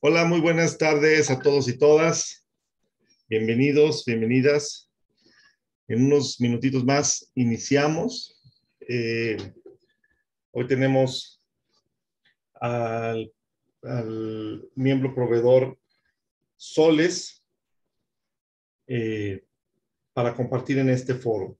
Hola, muy buenas tardes a todos y todas. Bienvenidos, bienvenidas. En unos minutitos más iniciamos. Eh, Hoy tenemos al miembro proveedor Soles eh, para compartir en este foro.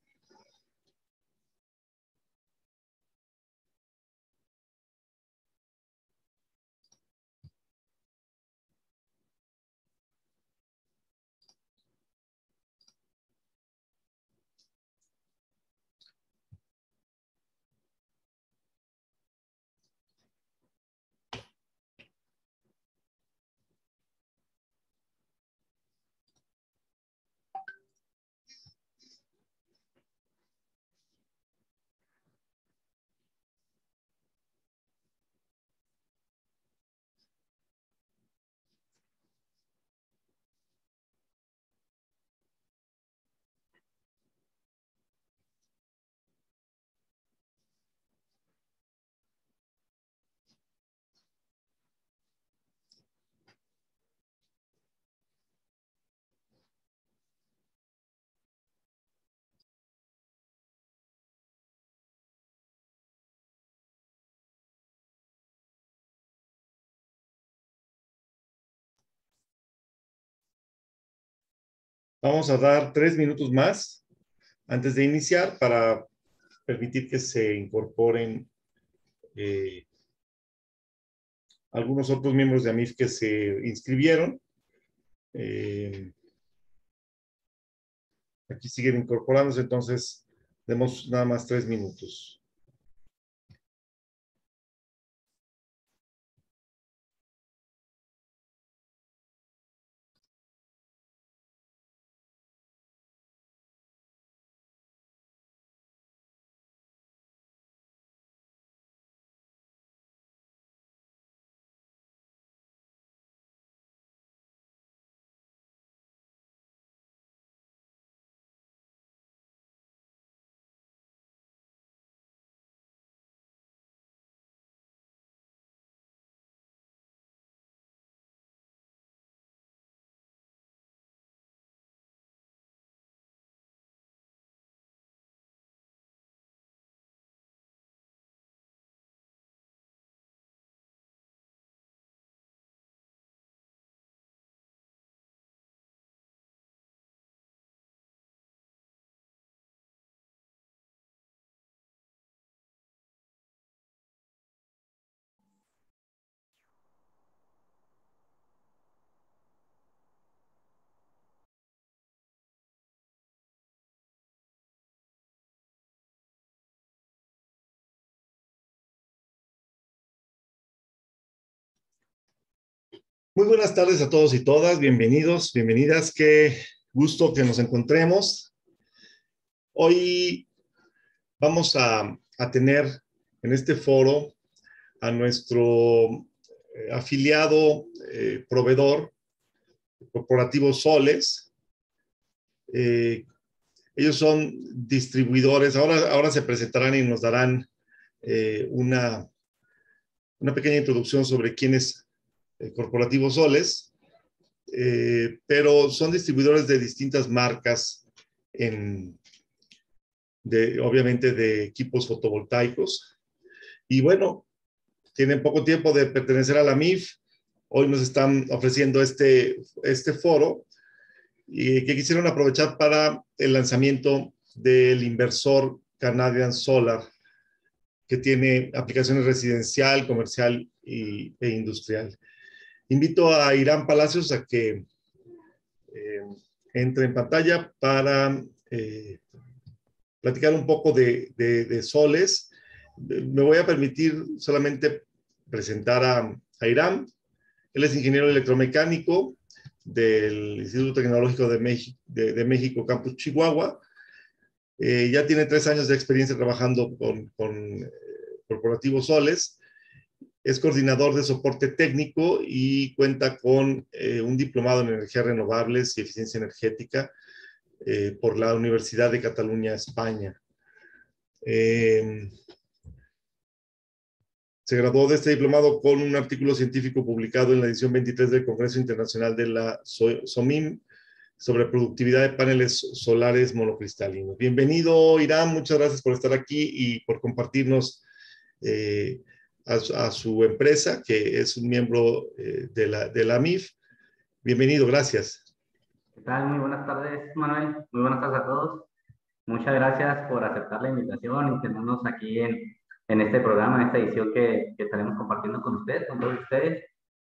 Vamos a dar 3 minutos más antes de iniciar para permitir que se incorporen algunos otros miembros de AMIF que se inscribieron. Aquí siguen incorporándose, entonces demos nada más 3 minutos. Muy buenas tardes a todos y todas, bienvenidos, bienvenidas, qué gusto que nos encontremos. Hoy vamos a tener en este foro a nuestro afiliado proveedor corporativo Soles. Ellos son distribuidores, ahora se presentarán y nos darán una pequeña introducción sobre quién es Corporativo Soles. Pero son distribuidores de distintas marcas, obviamente de equipos fotovoltaicos. Y bueno, tienen poco tiempo de pertenecer a la MIF. Hoy nos están ofreciendo este foro y que quisieron aprovechar para el lanzamiento del inversor Canadian Solar, que tiene aplicaciones residencial, comercial e industrial. Invito a Irán Palacios a que entre en pantalla para platicar un poco de Soles. Me voy a permitir solamente presentar a Irán. Él es ingeniero electromecánico del Instituto Tecnológico de México, Campus Chihuahua. Ya tiene 3 años de experiencia trabajando con Corporativo Soles. Es coordinador de soporte técnico y cuenta con un diplomado en energías renovables y eficiencia energética por la Universidad de Cataluña, España. Se Se graduó de este diplomado con un artículo científico publicado en la edición 23 del Congreso Internacional de la SOMIM sobre productividad de paneles solares monocristalinos. Bienvenido, Irán, muchas gracias por estar aquí y por compartirnos a su empresa, que es un miembro de la AMIF. Bienvenido, gracias. ¿Qué tal? Muy buenas tardes, Manuel. Muy buenas tardes a todos. Muchas gracias por aceptar la invitación y tenernos aquí en este programa, en esta edición que estaremos compartiendo con ustedes, con todos ustedes.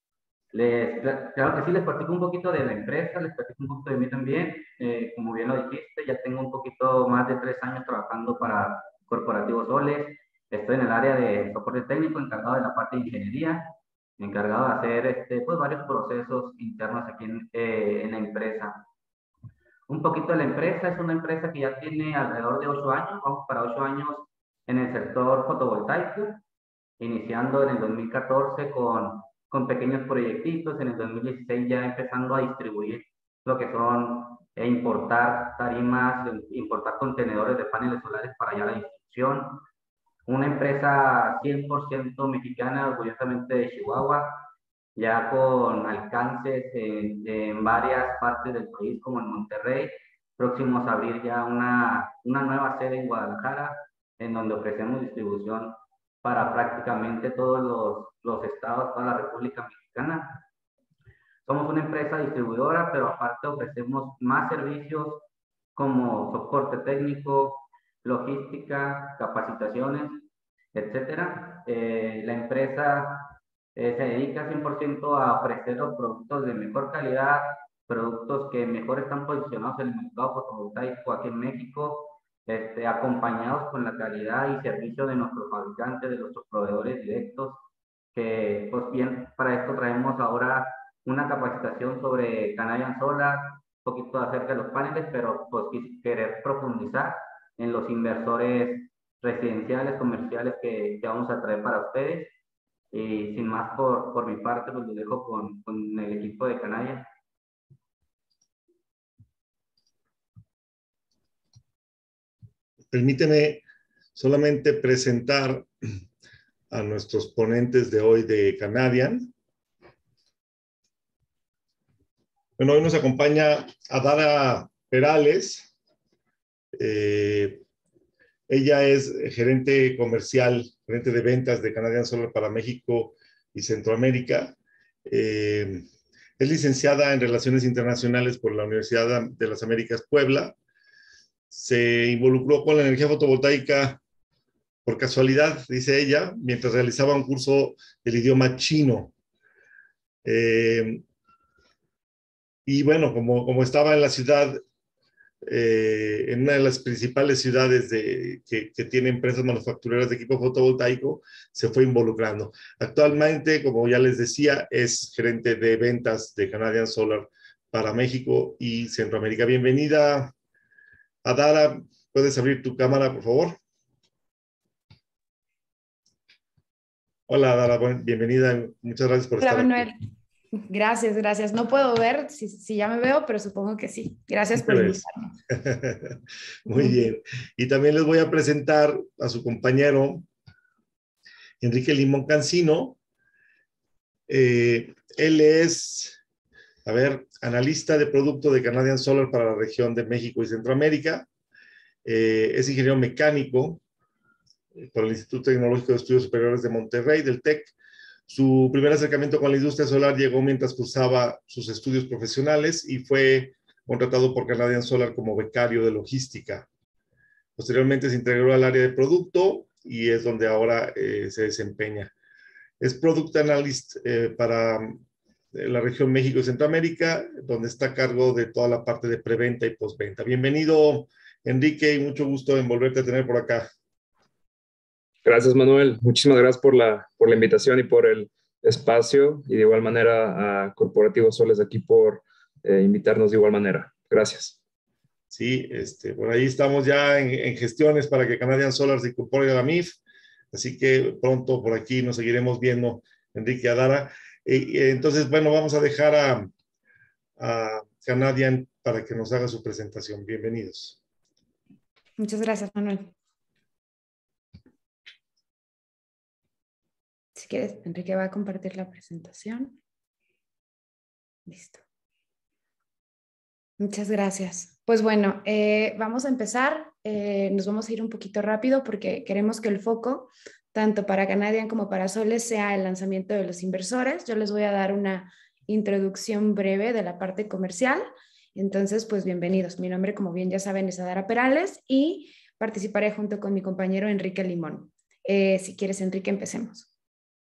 Claro que sí, les platico un poquito de la empresa, les platico un poquito de mí también. Como bien lo dijiste, ya tengo un poquito más de 3 años trabajando para Corporativo Soles. Estoy en el área de soporte técnico, encargado de la parte de ingeniería, encargado de hacer pues, varios procesos internos aquí en la empresa. Un poquito de la empresa, es una empresa que ya tiene alrededor de 8 años, vamos para 8 años en el sector fotovoltaico, iniciando en el 2014 con pequeños proyectitos, en el 2016 ya empezando a distribuir lo que son importar tarimas, importar contenedores de paneles solares para ya la distribución. Una empresa 100% mexicana, orgullosamente de Chihuahua, ya con alcances en varias partes del país, como en Monterrey, próximos a abrir ya una nueva sede en Guadalajara, en donde ofrecemos distribución para prácticamente todos los estados, toda la República Mexicana. Somos una empresa distribuidora, pero aparte ofrecemos más servicios como soporte técnico, logística, capacitaciones, etcétera. La empresa se dedica 100% a ofrecer los productos de mejor calidad, productos que mejor están posicionados en el mercado fotovoltaico aquí en México, acompañados con la calidad y servicio de nuestros fabricantes, de nuestros proveedores directos, que pues bien, para esto traemos ahora una capacitación sobre Canadian Solar, un poquito acerca de los paneles, pero pues querer profundizar en los inversores residenciales, comerciales que vamos a traer para ustedes. Y sin más por mi parte, pues lo dejo con el equipo de Canadian. Permíteme solamente presentar a nuestros ponentes de hoy de Canadian. Bueno, hoy nos acompaña Adara Perales. Ella es gerente comercial, gerente de ventas de Canadian Solar para México y Centroamérica. Es licenciada en Relaciones Internacionales por la Universidad de las Américas Puebla. Se involucró con la energía fotovoltaica por casualidad, dice ella, mientras realizaba un curso del idioma chino. Y bueno, como estaba en la ciudad, en una de las principales ciudades que tiene empresas manufactureras de equipo fotovoltaico, se fue involucrando. Actualmente, como ya les decía, es gerente de ventas de Canadian Solar para México y Centroamérica. Bienvenida, Adara. ¿Puedes abrir tu cámara, por favor? Hola, Adara, bienvenida. Muchas gracias por estar aquí. Hola, Manuel. Aquí. Gracias, gracias. No puedo ver si ya me veo, pero supongo que sí. Gracias por invitarme. Muy bien. Y también les voy a presentar a su compañero, Enrique Limón Cancino. Él es, analista de producto de Canadian Solar para la región de México y Centroamérica. Es ingeniero mecánico por el Instituto Tecnológico de Estudios Superiores de Monterrey, del TEC. Su primer acercamiento con la industria solar llegó mientras cursaba sus estudios profesionales y fue contratado por Canadian Solar como becario de logística. Posteriormente se integró al área de producto y es donde ahora se desempeña. Es Product Analyst para la región México y Centroamérica, donde está a cargo de toda la parte de preventa y postventa. Bienvenido, Enrique, y mucho gusto en volverte a tener por acá. Gracias, Manuel. Muchísimas gracias por la invitación y por el espacio, y de igual manera a Corporativo Soles aquí por invitarnos de igual manera. Gracias. Sí, por ahí estamos ya en gestiones para que Canadian Solar se incorpore a la MIF, así que pronto por aquí nos seguiremos viendo, Enrique, Adara. Entonces, bueno, vamos a dejar a Canadian para que nos haga su presentación. Bienvenidos. Muchas gracias, Manuel. quieres, Enrique va a compartir la presentación. Listo. Muchas gracias. Pues bueno, vamos a empezar. Nos vamos a ir un poquito rápido porque queremos que el foco, tanto para Canadian como para Soles, sea el lanzamiento de los inversores. Yo les voy a dar una introducción breve de la parte comercial. Entonces, pues bienvenidos. Mi nombre, como bien ya saben, es Adara Perales y participaré junto con mi compañero Enrique Limón. Si quieres, Enrique, empecemos.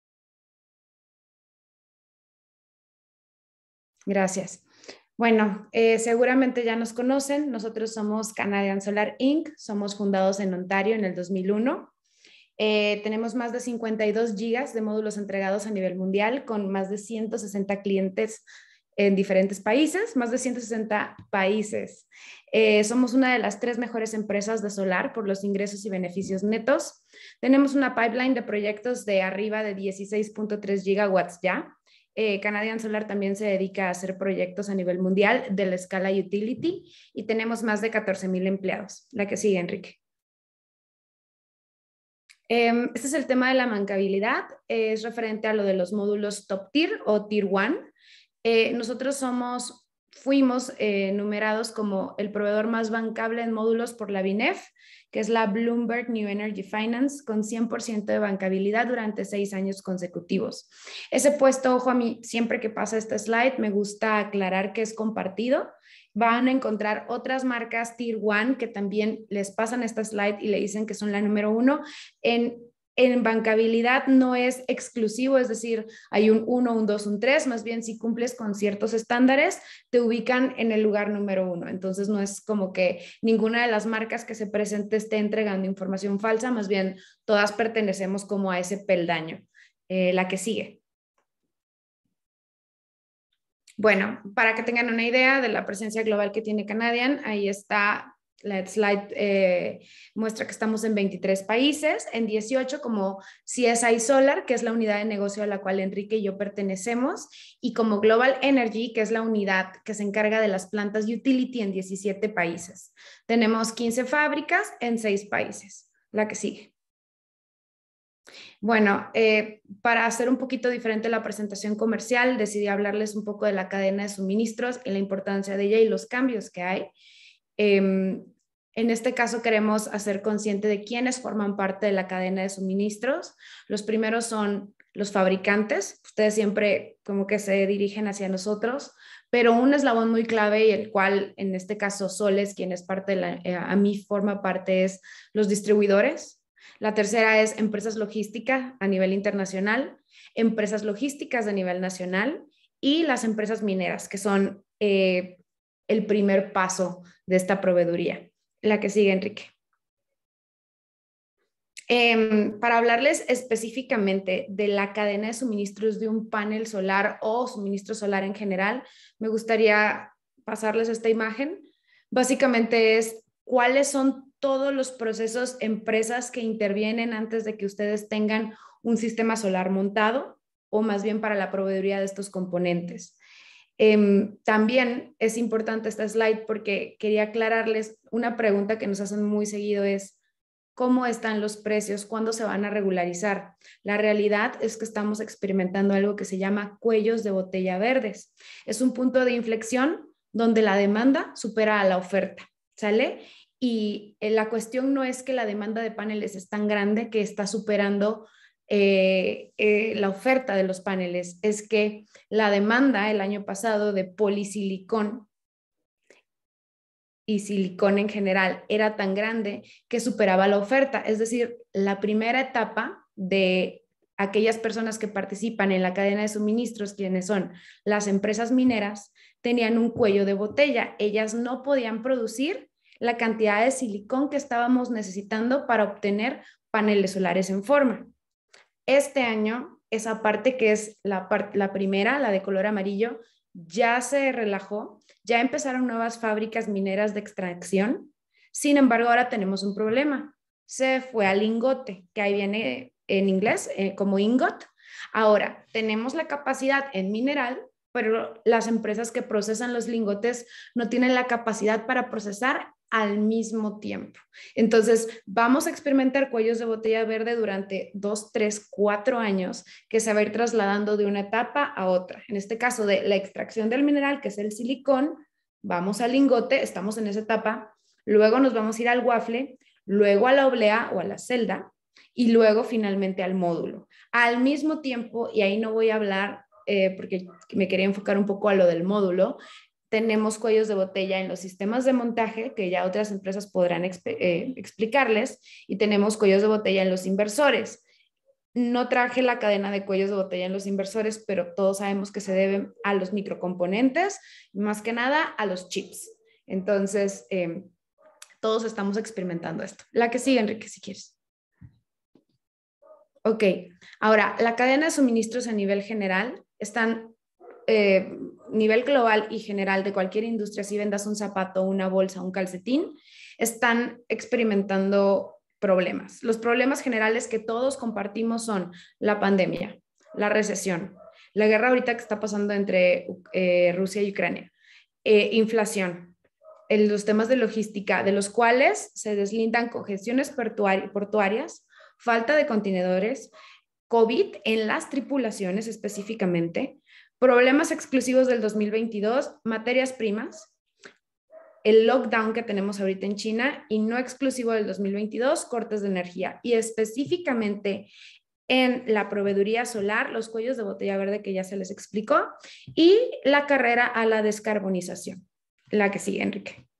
Gracias. Bueno, seguramente ya nos conocen. Nosotros somos Canadian Solar Inc. Somos fundados en Ontario en el 2001. Tenemos más de 52 gigas de módulos entregados a nivel mundial con más de 160 clientes en diferentes países, más de 160 países. Somos una de las 3 mejores empresas de solar por los ingresos y beneficios netos. Tenemos una pipeline de proyectos de arriba de 16.3 gigawatts ya. Canadian Solar también se dedica a hacer proyectos a nivel mundial de la escala utility y tenemos más de 14,000 empleados. La que sigue, Enrique. Este es el tema de la bancabilidad. Es referente a lo de los módulos top tier o tier 1. Nosotros fuimos numerados como el proveedor más bancable en módulos por la BINEF, que es la Bloomberg New Energy Finance, con 100% de bancabilidad durante 6 años consecutivos. Ese puesto, ojo, a mí siempre que pasa este slide me gusta aclarar que es compartido. Van a encontrar otras marcas Tier 1 que también les pasan esta slide y le dicen que son la número 1. En bancabilidad no es exclusivo, es decir, hay un 1, un 2, un 3, más bien si cumples con ciertos estándares, te ubican en el lugar número 1. Entonces no es como que ninguna de las marcas que se presente esté entregando información falsa, más bien todas pertenecemos como a ese peldaño. La que sigue. Bueno, para que tengan una idea de la presencia global que tiene Canadian, ahí está. La slide muestra que estamos en 23 países, en 18 como CSI Solar, que es la unidad de negocio a la cual Enrique y yo pertenecemos, y como Global Energy, que es la unidad que se encarga de las plantas utility en 17 países. Tenemos 15 fábricas en 6 países. La que sigue. Bueno, para hacer un poquito diferente la presentación comercial, decidí hablarles un poco de la cadena de suministros y la importancia de ella y los cambios que hay. En este caso queremos hacer consciente de quiénes forman parte de la cadena de suministros. Los primeros son los fabricantes. Ustedes siempre como que se dirigen hacia nosotros, pero un eslabón muy clave y el cual en este caso Soles, quien es parte de a mí forma parte, es los distribuidores. La tercera es empresas logísticas a nivel internacional, empresas logísticas a nivel nacional y las empresas mineras, que son el primer paso de esta proveeduría. La que sigue, Enrique. Para hablarles específicamente de la cadena de suministros de un panel solar o suministro solar en general, me gustaría pasarles esta imagen. Básicamente es cuáles son todos los procesos, empresas que intervienen antes de que ustedes tengan un sistema solar montado o más bien para la proveeduría de estos componentes. También es importante esta slide porque quería aclararles una pregunta que nos hacen muy seguido es ¿cómo están los precios? ¿Cuándo se van a regularizar? La realidad es que estamos experimentando algo que se llama cuellos de botella verdes. Es un punto de inflexión donde la demanda supera a la oferta, ¿sale? Y la cuestión no es que la demanda de paneles es tan grande que está superando la oferta de los paneles, es que la demanda el año pasado de polisilicón y silicón en general era tan grande que superaba la oferta. Es decir, la primera etapa de aquellas personas que participan en la cadena de suministros, quienes son las empresas mineras, tenían un cuello de botella. Ellas no podían producir la cantidad de silicón que estábamos necesitando para obtener paneles solares en forma. Este año, esa parte que es la primera, la de color amarillo, ya se relajó, ya empezaron nuevas fábricas mineras de extracción. Sin embargo, ahora tenemos un problema. Se fue al lingote, que ahí viene en inglés como ingot. Ahora, tenemos la capacidad en mineral, pero las empresas que procesan los lingotes no tienen la capacidad para procesar al mismo tiempo. Entonces, vamos a experimentar cuellos de botella verde durante 2, 3, 4 años que se va a ir trasladando de una etapa a otra. En este caso de la extracción del mineral, que es el silicón, vamos al lingote, estamos en esa etapa, luego nos vamos a ir al waffle, luego a la oblea o a la celda y luego finalmente al módulo. Al mismo tiempo, y ahí no voy a hablar porque me quería enfocar un poco a lo del módulo, tenemos cuellos de botella en los sistemas de montaje, que ya otras empresas podrán explicarles, y tenemos cuellos de botella en los inversores. No traje la cadena de cuellos de botella en los inversores, pero todos sabemos que se deben a los microcomponentes, y más que nada a los chips. Entonces, todos estamos experimentando esto. La que sigue, Enrique, si quieres. Ok, ahora, la cadena de suministros a nivel general están nivel global y general de cualquier industria, si vendas un zapato, una bolsa, un calcetín, están experimentando problemas. Los problemas generales que todos compartimos son la pandemia, la recesión, la guerra ahorita que está pasando entre Rusia y Ucrania, inflación, los temas de logística, de los cuales se deslindan congestiones portuarias, falta de contenedores, COVID en las tripulaciones específicamente, problemas exclusivos del 2022, materias primas, el lockdown que tenemos ahorita en China y no exclusivo del 2022, cortes de energía y específicamente en la proveeduría solar, los cuellos de botella verde que ya se les explicó y la carrera a la descarbonización. La que sigue, Enrique.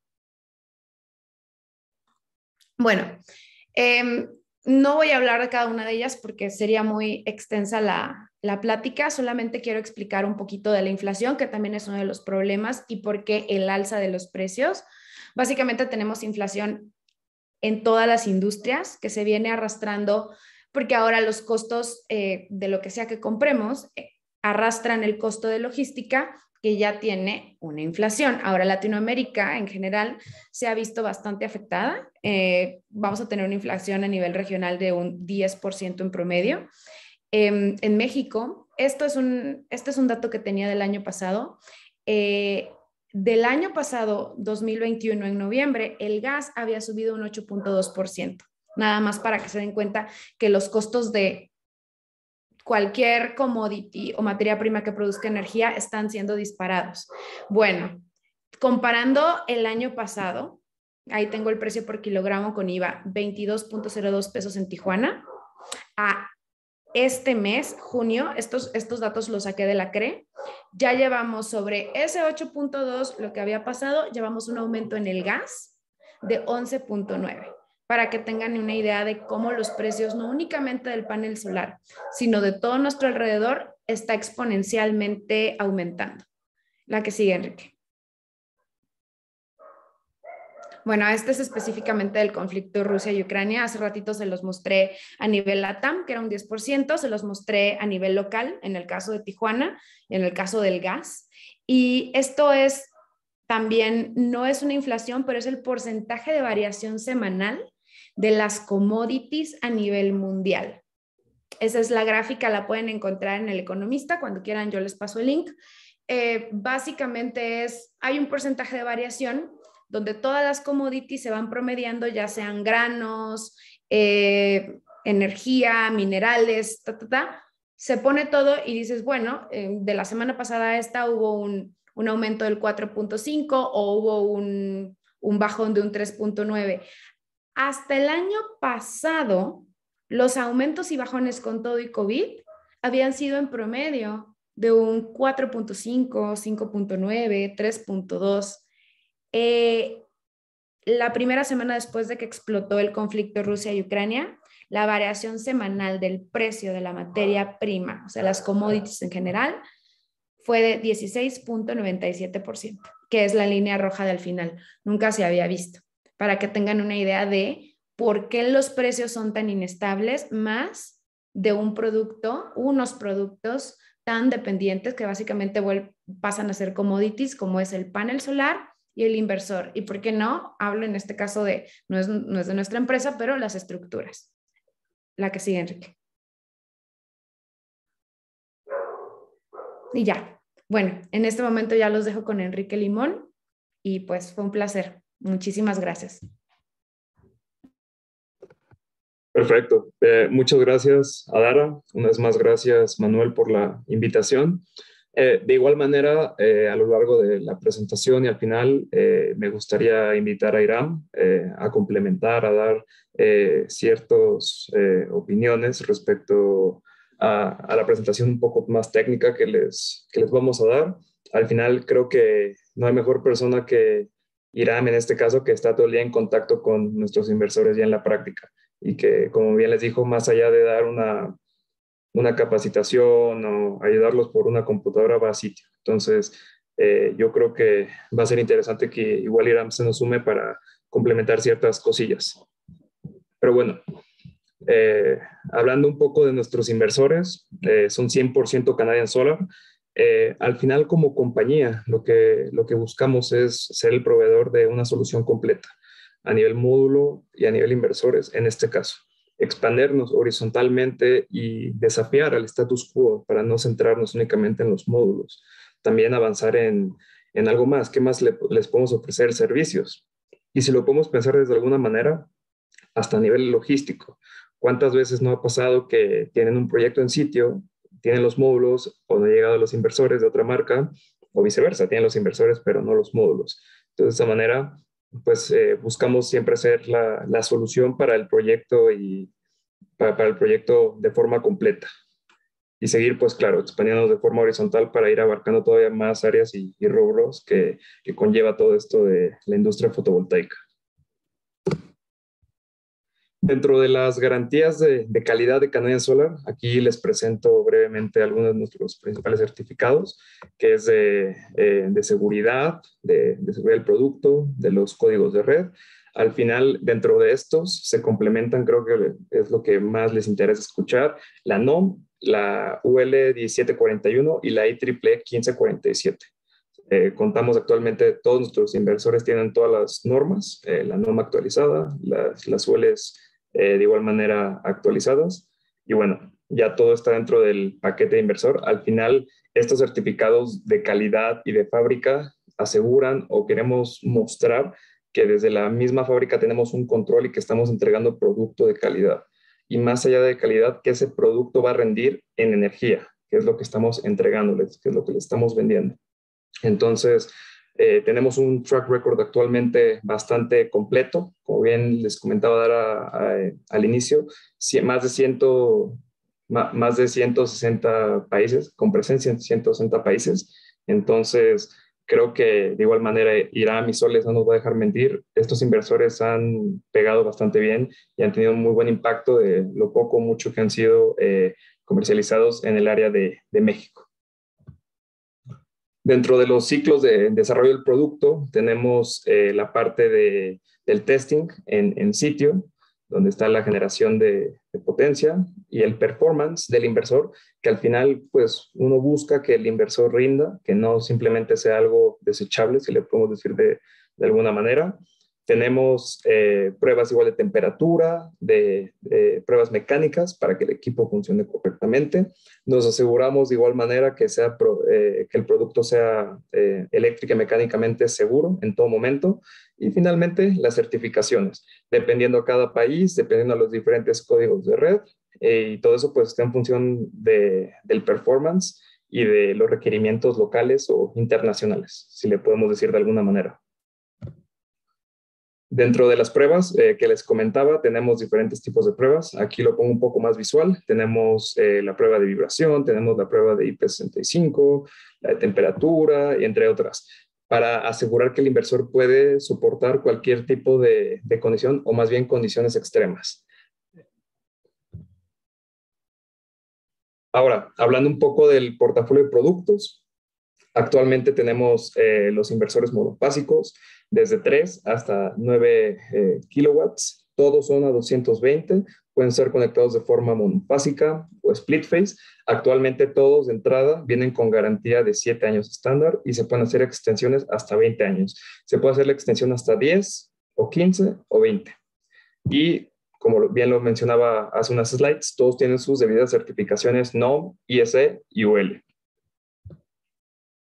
Bueno, no voy a hablar de cada una de ellas porque sería muy extensa la plática, solamente quiero explicar un poquito de la inflación, que también es uno de los problemas y por qué el alza de los precios. Básicamente tenemos inflación en todas las industrias que se viene arrastrando porque ahora los costos de lo que sea que compremos arrastran el costo de logística que ya tiene una inflación. Ahora Latinoamérica en general se ha visto bastante afectada. Vamos a tener una inflación a nivel regional de un 10% en promedio. En México, esto es un dato que tenía del año pasado. Del año pasado, 2021, en noviembre, el gas había subido un 8.2%. Nada más para que se den cuenta que los costos de cualquier commodity o materia prima que produzca energía están siendo disparados. Bueno, comparando el año pasado, ahí tengo el precio por kilogramo con IVA, 22.02 pesos en Tijuana. A este mes, junio, estos datos los saqué de la CRE, ya llevamos sobre ese 8.2, lo que había pasado, llevamos un aumento en el gas de 11.9, para que tengan una idea de cómo los precios, no únicamente del panel solar, sino de todo nuestro alrededor, está exponencialmente aumentando. La que sigue, Enrique. Bueno, este es específicamente del conflicto Rusia y Ucrania. Hace ratito se los mostré a nivel LATAM, que era un 10%, se los mostré a nivel local, en el caso de Tijuana, en el caso del gas. Y esto es también, no es una inflación, pero es el porcentaje de variación semanal de las commodities a nivel mundial. Esa es la gráfica, la pueden encontrar en El Economista, cuando quieran yo les paso el link. Básicamente hay un porcentaje de variación donde todas las commodities se van promediando, ya sean granos, energía, minerales, se pone todo y dices, bueno, de la semana pasada a esta hubo un aumento del 4.5 o hubo un bajón de un 3.9. Hasta el año pasado, los aumentos y bajones con todo y COVID habían sido en promedio de un 4.5, 5.9, 3.2. La primera semana después de que explotó el conflicto Rusia y Ucrania, la variación semanal del precio de la materia prima, o sea, las commodities en general, fue de 16.97%, que es la línea roja del final. Nunca se había visto. Para que tengan una idea de por qué los precios son tan inestables, más de unos productos tan dependientes que básicamente pasan a ser commodities, como es el panel solar y el inversor. ¿Y por qué no? Hablo en este caso de, no es de nuestra empresa, pero las estructuras. La que sigue, Enrique. Y ya. Bueno, en este momento ya los dejo con Enrique Limón y pues fue un placer. Muchísimas gracias. Perfecto. Muchas gracias, Adara. Una vez más, gracias, Manuel, por la invitación. De igual manera, a lo largo de la presentación y al final, me gustaría invitar a Iram a complementar, a dar ciertas opiniones respecto a la presentación un poco más técnica que les vamos a dar. Al final, creo que no hay mejor persona que Iram, en este caso, que está todo el día en contacto con nuestros inversores ya en la práctica y que, como bien les dijo, más allá de dar una capacitación o ayudarlos por una computadora, va a sitio. Entonces, yo creo que va a ser interesante que igual Iram se nos sume para complementar ciertas cosillas. Pero bueno, hablando un poco de nuestros inversores, son 100% Canadian Solar. Al final, como compañía, lo que buscamos es ser el proveedor de una solución completa a nivel módulo y a nivel inversores, en este caso. Expandernos horizontalmente y desafiar al status quo para no centrarnos únicamente en los módulos. También avanzar en algo más. ¿Qué más les podemos ofrecer? Servicios. Y si lo podemos pensar desde alguna manera, hasta a nivel logístico. ¿Cuántas veces no ha pasado que tienen un proyecto en sitio, tienen los módulos o no han llegado los inversores de otra marca o viceversa, tienen los inversores pero no los módulos? Entonces, de esa manera, pues buscamos siempre ser la solución para el proyecto y para el proyecto de forma completa. Y seguir, pues claro, expandiéndonos de forma horizontal para ir abarcando todavía más áreas y rubros que conlleva todo esto de la industria fotovoltaica. Dentro de las garantías de calidad de Canadian Solar, aquí les presento brevemente algunos de nuestros principales certificados, que es de seguridad, de seguridad del producto, de los códigos de red. Al final, dentro de estos, se complementan, creo que es lo que más les interesa escuchar, la NOM, la UL 1741 y la IEEE 1547. Contamos actualmente, todos nuestros inversores tienen todas las normas, la NOM actualizada, las ULs de igual manera actualizadas. Y bueno, ya todo está dentro del paquete de inversor. Al final, estos certificados de calidad y de fábrica aseguran o queremos mostrar que desde la misma fábrica tenemos un control y que estamos entregando producto de calidad. Y más allá de calidad, que ese producto va a rendir en energía, que es lo que estamos entregándoles, que es lo que les estamos vendiendo. Entonces, tenemos un track record actualmente bastante completo. Como bien les comentaba al inicio, más de 160 países, con presencia en 160 países. Entonces, creo que de igual manera Iram y Soles no nos va a dejar mentir. Estos inversores han pegado bastante bien y han tenido un muy buen impacto de lo poco o mucho que han sido comercializados en el área de México. Dentro de los ciclos de desarrollo del producto, tenemos la parte del testing en sitio, donde está la generación de potencia y el performance del inversor, que al final, pues, uno busca que el inversor rinda, que no simplemente sea algo desechable, si le podemos decir de alguna manera. Tenemos pruebas igual de temperatura, de pruebas mecánicas para que el equipo funcione correctamente. Nos aseguramos de igual manera que el producto sea eléctrica y mecánicamente seguro en todo momento. Y finalmente, las certificaciones, dependiendo a cada país, dependiendo a los diferentes códigos de red, y todo eso pues está en función del performance y de los requerimientos locales o internacionales, si le podemos decir de alguna manera. Dentro de las pruebas que les comentaba, tenemos diferentes tipos de pruebas. Aquí lo pongo un poco más visual. Tenemos la prueba de vibración, tenemos la prueba de IP65, la de temperatura, y entre otras, para asegurar que el inversor puede soportar cualquier tipo de condición o más bien condiciones extremas. Ahora, hablando un poco del portafolio de productos, actualmente tenemos los inversores monofásicos desde 3 hasta 9 kilowatts. Todos son a 220. Pueden ser conectados de forma monofásica o split phase. Actualmente todos de entrada vienen con garantía de 7 años estándar y se pueden hacer extensiones hasta 20 años. Se puede hacer la extensión hasta 10 o 15 o 20. Y como bien lo mencionaba hace unas slides, todos tienen sus debidas certificaciones NOM, ISE y UL.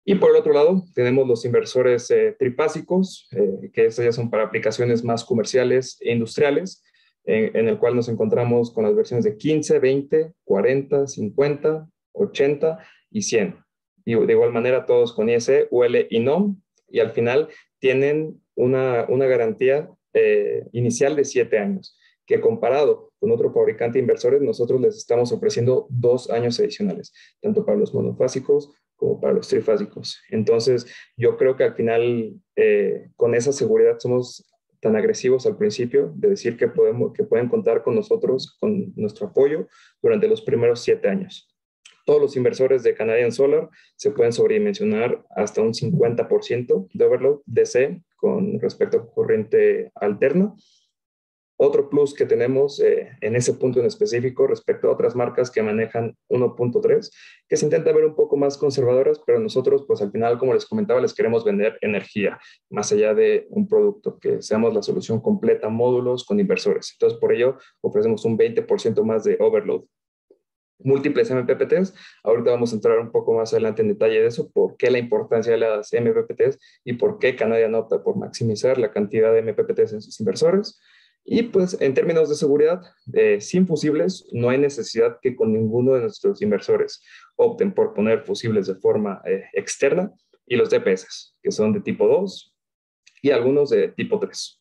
Y por el otro lado, tenemos los inversores trifásicos, que estos ya son para aplicaciones más comerciales e industriales, en el cual nos encontramos con las versiones de 15, 20, 40, 50, 80 y 100. Y de igual manera, todos con ISE, UL y NOM, y al final tienen una garantía inicial de 7 años, que comparado con otro fabricante de inversores, nosotros les estamos ofreciendo 2 años adicionales, tanto para los monofásicos como para los trifásicos. Entonces, yo creo que al final, con esa seguridad, somos tan agresivos al principio de decir que pueden contar con nosotros, con nuestro apoyo durante los primeros 7 años. Todos los inversores de Canadian Solar se pueden sobredimensionar hasta un 50% de overload DC con respecto a corriente alterna. Otro plus que tenemos en ese punto en específico respecto a otras marcas que manejan 1.3, que se intenta ver un poco más conservadoras, pero nosotros, pues al final, como les comentaba, les queremos vender energía, más allá de un producto, que seamos la solución completa, módulos con inversores. Entonces, por ello, ofrecemos un 20% más de overload. Múltiples MPPTs, ahorita vamos a entrar un poco más adelante en detalle de eso, por qué la importancia de las MPPTs y por qué Canadian opta por maximizar la cantidad de MPPTs en sus inversores. Y pues en términos de seguridad, sin fusibles, no hay necesidad que con ninguno de nuestros inversores opten por poner fusibles de forma externa, y los DPS, que son de tipo 2 y algunos de tipo 3.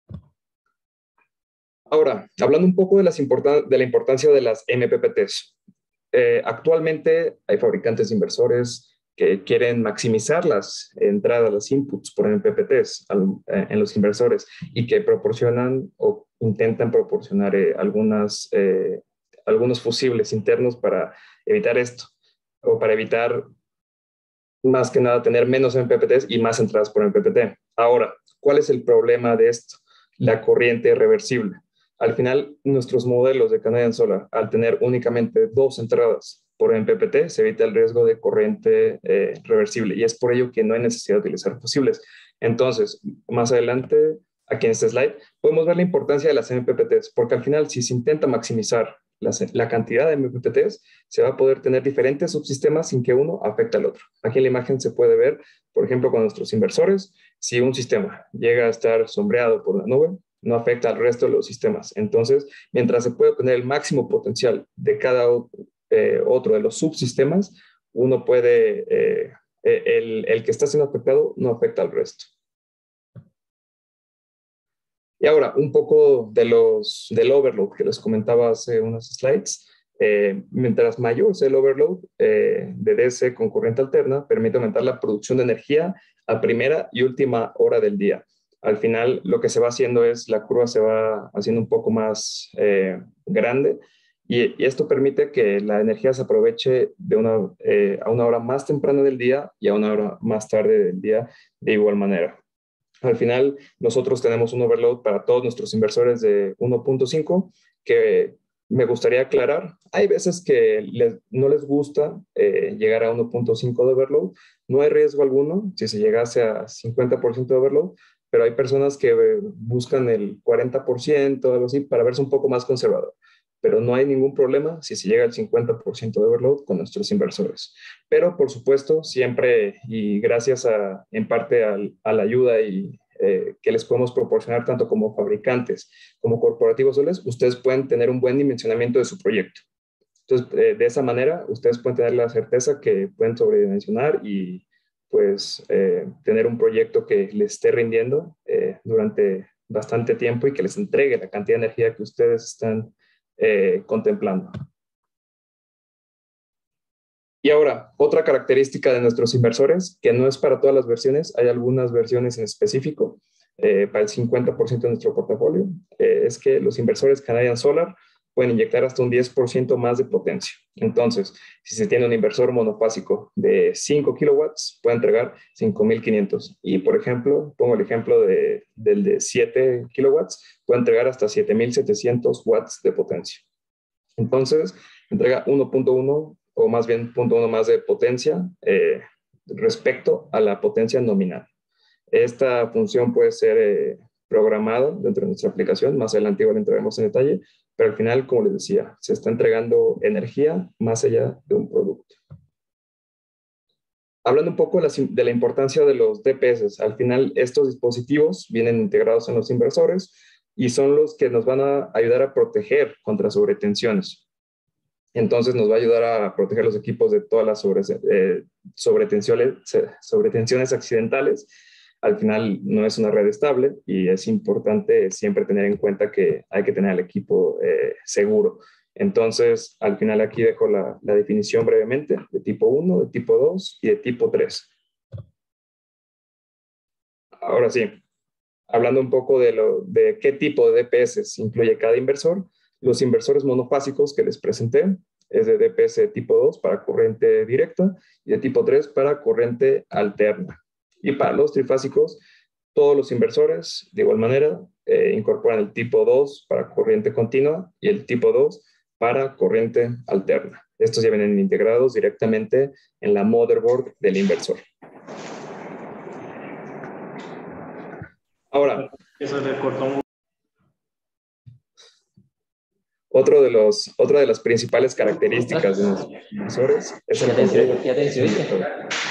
Ahora, hablando un poco de la importancia de las MPPTs. Actualmente hay fabricantes de inversores que quieren maximizar las entradas, las inputs por MPPTs en los inversores, y que proporcionan o intentan proporcionar algunos fusibles internos para evitar esto, o para evitar más que nada tener menos MPPTs y más entradas por MPPT. Ahora, ¿cuál es el problema de esto? La corriente reversible. Al final, nuestros modelos de Canadian Solar, al tener únicamente 2 entradas por MPPT, se evita el riesgo de corriente reversible, y es por ello que no hay necesidad de utilizar fusibles. Entonces, más adelante, aquí en este slide, podemos ver la importancia de las MPPTs, porque al final, si se intenta maximizar la cantidad de MPPTs, se va a poder tener diferentes subsistemas sin que uno afecte al otro. Aquí en la imagen se puede ver, por ejemplo, con nuestros inversores, si un sistema llega a estar sombreado por la nube, no afecta al resto de los sistemas. Entonces, mientras se puede obtener el máximo potencial de cada otro de los subsistemas, uno puede, el que está siendo afectado no afecta al resto. Y ahora, un poco del overload que les comentaba hace unos slides. Mientras mayor sea el overload de DC con corriente alterna, permite aumentar la producción de energía a primera y última hora del día. Al final, lo que se va haciendo es la curva se va haciendo un poco más grande, y esto permite que la energía se aproveche a una hora más temprana del día y a una hora más tarde del día de igual manera. Al final, nosotros tenemos un overload para todos nuestros inversores de 1.5, que me gustaría aclarar. Hay veces que no les gusta llegar a 1.5 de overload. No hay riesgo alguno si se llegase a 50% de overload, pero hay personas que buscan el 40%, algo así, para verse un poco más conservador. Pero no hay ningún problema si se llega al 50% de overload con nuestros inversores. Pero, por supuesto, siempre, y gracias en parte a la ayuda que les podemos proporcionar tanto como fabricantes como corporativos soles, ustedes pueden tener un buen dimensionamiento de su proyecto. Entonces, de esa manera, ustedes pueden tener la certeza que pueden sobredimensionar y pues tener un proyecto que les esté rindiendo durante bastante tiempo y que les entregue la cantidad de energía que ustedes están contemplando. Y ahora, otra característica de nuestros inversores, que no es para todas las versiones, hay algunas versiones en específico, para el 50% de nuestro portafolio, es que los inversores Canadian Solar pueden inyectar hasta un 10% más de potencia. Entonces, si se tiene un inversor monofásico de 5 kilowatts, puede entregar 5,500. Y, por ejemplo, pongo el ejemplo del de 7 kilowatts, puede entregar hasta 7,700 watts de potencia. Entonces, entrega 1.1 o más bien 0.1 más de potencia respecto a la potencia nominal. Esta función puede ser programada dentro de nuestra aplicación, más adelante igual entraremos en detalle, pero al final, como les decía, se está entregando energía más allá de un producto. Hablando un poco de la importancia de los DPS, al final estos dispositivos vienen integrados en los inversores y son los que nos van a ayudar a proteger contra sobretensiones. Entonces nos va a ayudar a proteger los equipos de todas las sobretensiones accidentales. Al final no es una red estable y es importante siempre tener en cuenta que hay que tener el equipo seguro. Entonces, al final aquí dejo la definición brevemente de tipo 1, de tipo 2 y de tipo 3. Ahora sí, hablando un poco de qué tipo de DPS incluye cada inversor, los inversores monofásicos que les presenté es de DPS de tipo 2 para corriente directa y de tipo 3 para corriente alterna. Y para los trifásicos, todos los inversores, de igual manera, incorporan el tipo 2 para corriente continua y el tipo 2 para corriente alterna. Estos ya vienen integrados directamente en la motherboard del inversor. Ahora, eso le cortó. otra de las principales características de los inversores es el control.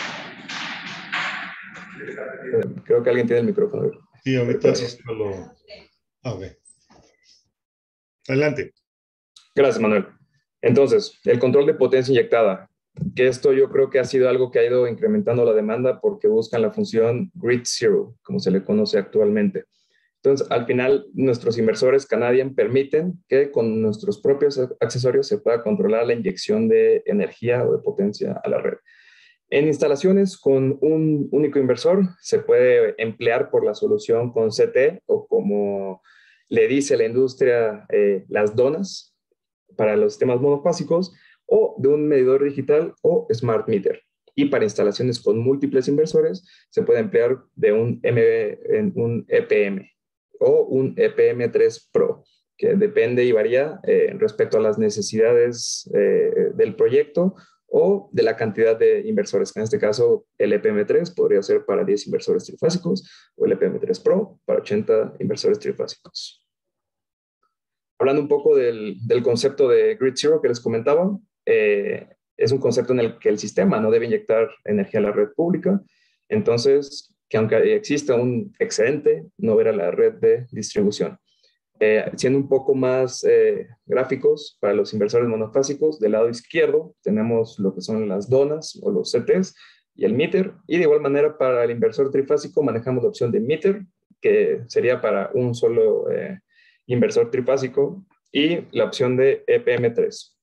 Creo que alguien tiene el micrófono. Sí, ahorita lo... Ok. Adelante. Gracias, Manuel. Entonces, el control de potencia inyectada, que esto yo creo que ha sido algo que ha ido incrementando la demanda porque buscan la función Grid Zero, como se le conoce actualmente. Entonces, al final, nuestros inversores Canadian permiten que con nuestros propios accesorios se pueda controlar la inyección de energía o de potencia a la red. En instalaciones con un único inversor se puede emplear por la solución con CT o como le dice la industria, las donas para los sistemas monofásicos o de un medidor digital o smart meter. Y para instalaciones con múltiples inversores se puede emplear de un EPM o un EPM3 Pro, que depende y varía respecto a las necesidades del proyecto o de la cantidad de inversores. En este caso, el EPM3 podría ser para 10 inversores trifásicos o el EPM3 Pro para 80 inversores trifásicos. Hablando un poco del concepto de Grid Zero que les comentaba, es un concepto en el que el sistema no debe inyectar energía a la red pública. Entonces, que aunque exista un excedente, no verá la red de distribución. Siendo un poco más gráficos para los inversores monofásicos, del lado izquierdo tenemos lo que son las donas o los CTs y el meter. Y de igual manera para el inversor trifásico manejamos la opción de meter, que sería para un solo inversor trifásico, y la opción de EPM3.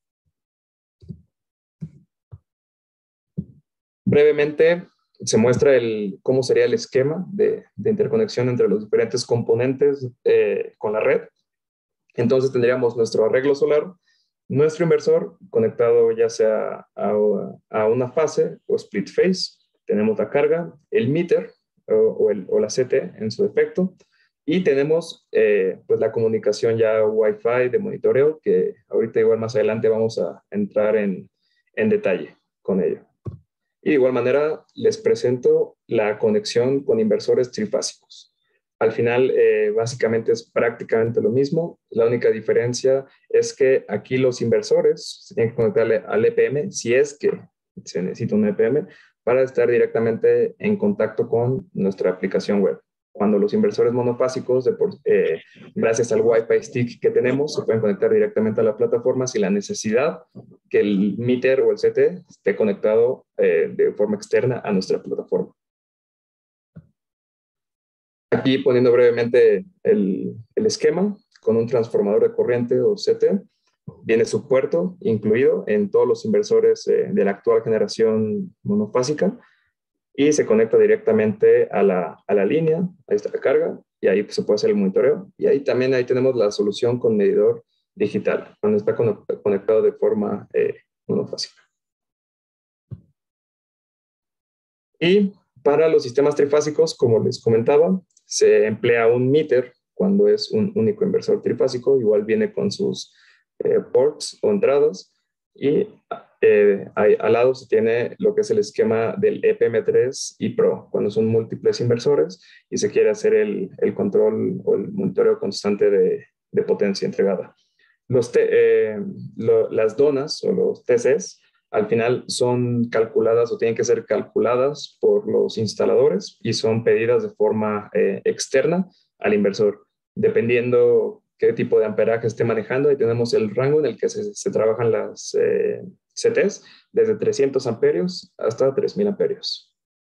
Brevemente se muestra cómo sería el esquema de interconexión entre los diferentes componentes con la red. Entonces tendríamos nuestro arreglo solar, nuestro inversor conectado ya sea a una fase o split phase, tenemos la carga, el meter o la CT en su defecto, y tenemos pues la comunicación ya Wi-Fi de monitoreo, que ahorita igual más adelante vamos a entrar en detalle con ello. Y de igual manera les presento la conexión con inversores trifásicos. Al final básicamente es prácticamente lo mismo. La única diferencia es que aquí los inversores se tienen que conectarle al EPM si es que se necesita un EPM para estar directamente en contacto con nuestra aplicación web. Cuando los inversores monofásicos, gracias al Wi-Fi stick que tenemos, se pueden conectar directamente a la plataforma sin la necesidad que el meter o el CT esté conectado de forma externa a nuestra plataforma. Aquí poniendo brevemente el esquema con un transformador de corriente o CT, viene su puerto incluido en todos los inversores de la actual generación monofásica y se conecta directamente a la línea. Ahí está la carga y ahí pues, se puede hacer el monitoreo. Y ahí también tenemos la solución con medidor digital, cuando está conectado de forma monofásica. Y para los sistemas trifásicos, como les comentaba, se emplea un meter cuando es un único inversor trifásico. Igual viene con sus ports o entradas. Y al lado se tiene lo que es el esquema del EPM3 y Pro, cuando son múltiples inversores y se quiere hacer el control o el monitoreo constante de potencia entregada. Las donas o los TCs al final son calculadas o tienen que ser calculadas por los instaladores y son pedidas de forma externa al inversor, dependiendo qué tipo de amperaje esté manejando. Ahí tenemos el rango en el que se trabajan las CTs, desde 300 amperios hasta 3000 amperios.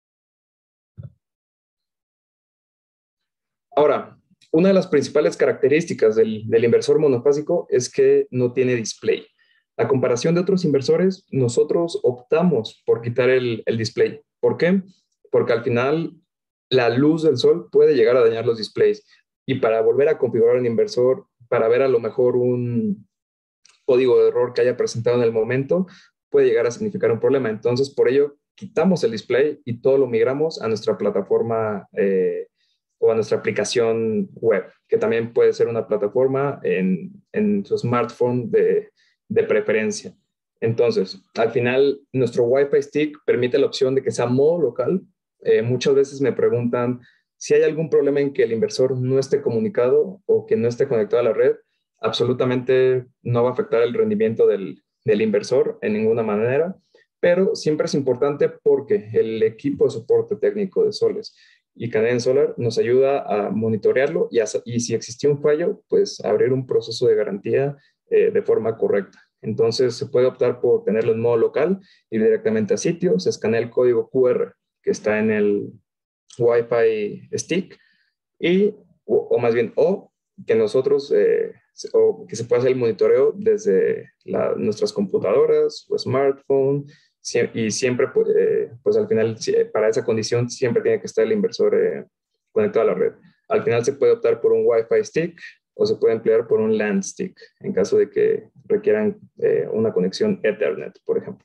Ahora, una de las principales características del inversor monofásico es que no tiene display. A comparación de otros inversores, nosotros optamos por quitar el display. ¿Por qué? Porque al final la luz del sol puede llegar a dañar los displays. Y para volver a configurar un inversor, para ver a lo mejor un código de error que haya presentado en el momento, puede llegar a significar un problema. Entonces, por ello, quitamos el display y todo lo migramos a nuestra plataforma o a nuestra aplicación web, que también puede ser una plataforma en su smartphone de preferencia. Entonces, al final, nuestro Wi-Fi stick permite la opción de que sea modo local. Muchas veces me preguntan si hay algún problema en que el inversor no esté comunicado o que no esté conectado a la red. Absolutamente no va a afectar el rendimiento del inversor en ninguna manera, pero siempre es importante porque el equipo de soporte técnico de Soles y Canadian Solar nos ayuda a monitorearlo y si existió un fallo, pues abrir un proceso de garantía de forma correcta. Entonces se puede optar por tenerlo en modo local, ir directamente a sitio, se escanea el código QR que está en el Wi-Fi stick o más bien, que nosotros, o que se pueda hacer el monitoreo desde nuestras computadoras o smartphone, y siempre, pues al final, para esa condición, siempre tiene que estar el inversor conectado a la red. Al final se puede optar por un Wi-Fi stick o se puede emplear por un LAN stick en caso de que requieran una conexión Ethernet, por ejemplo.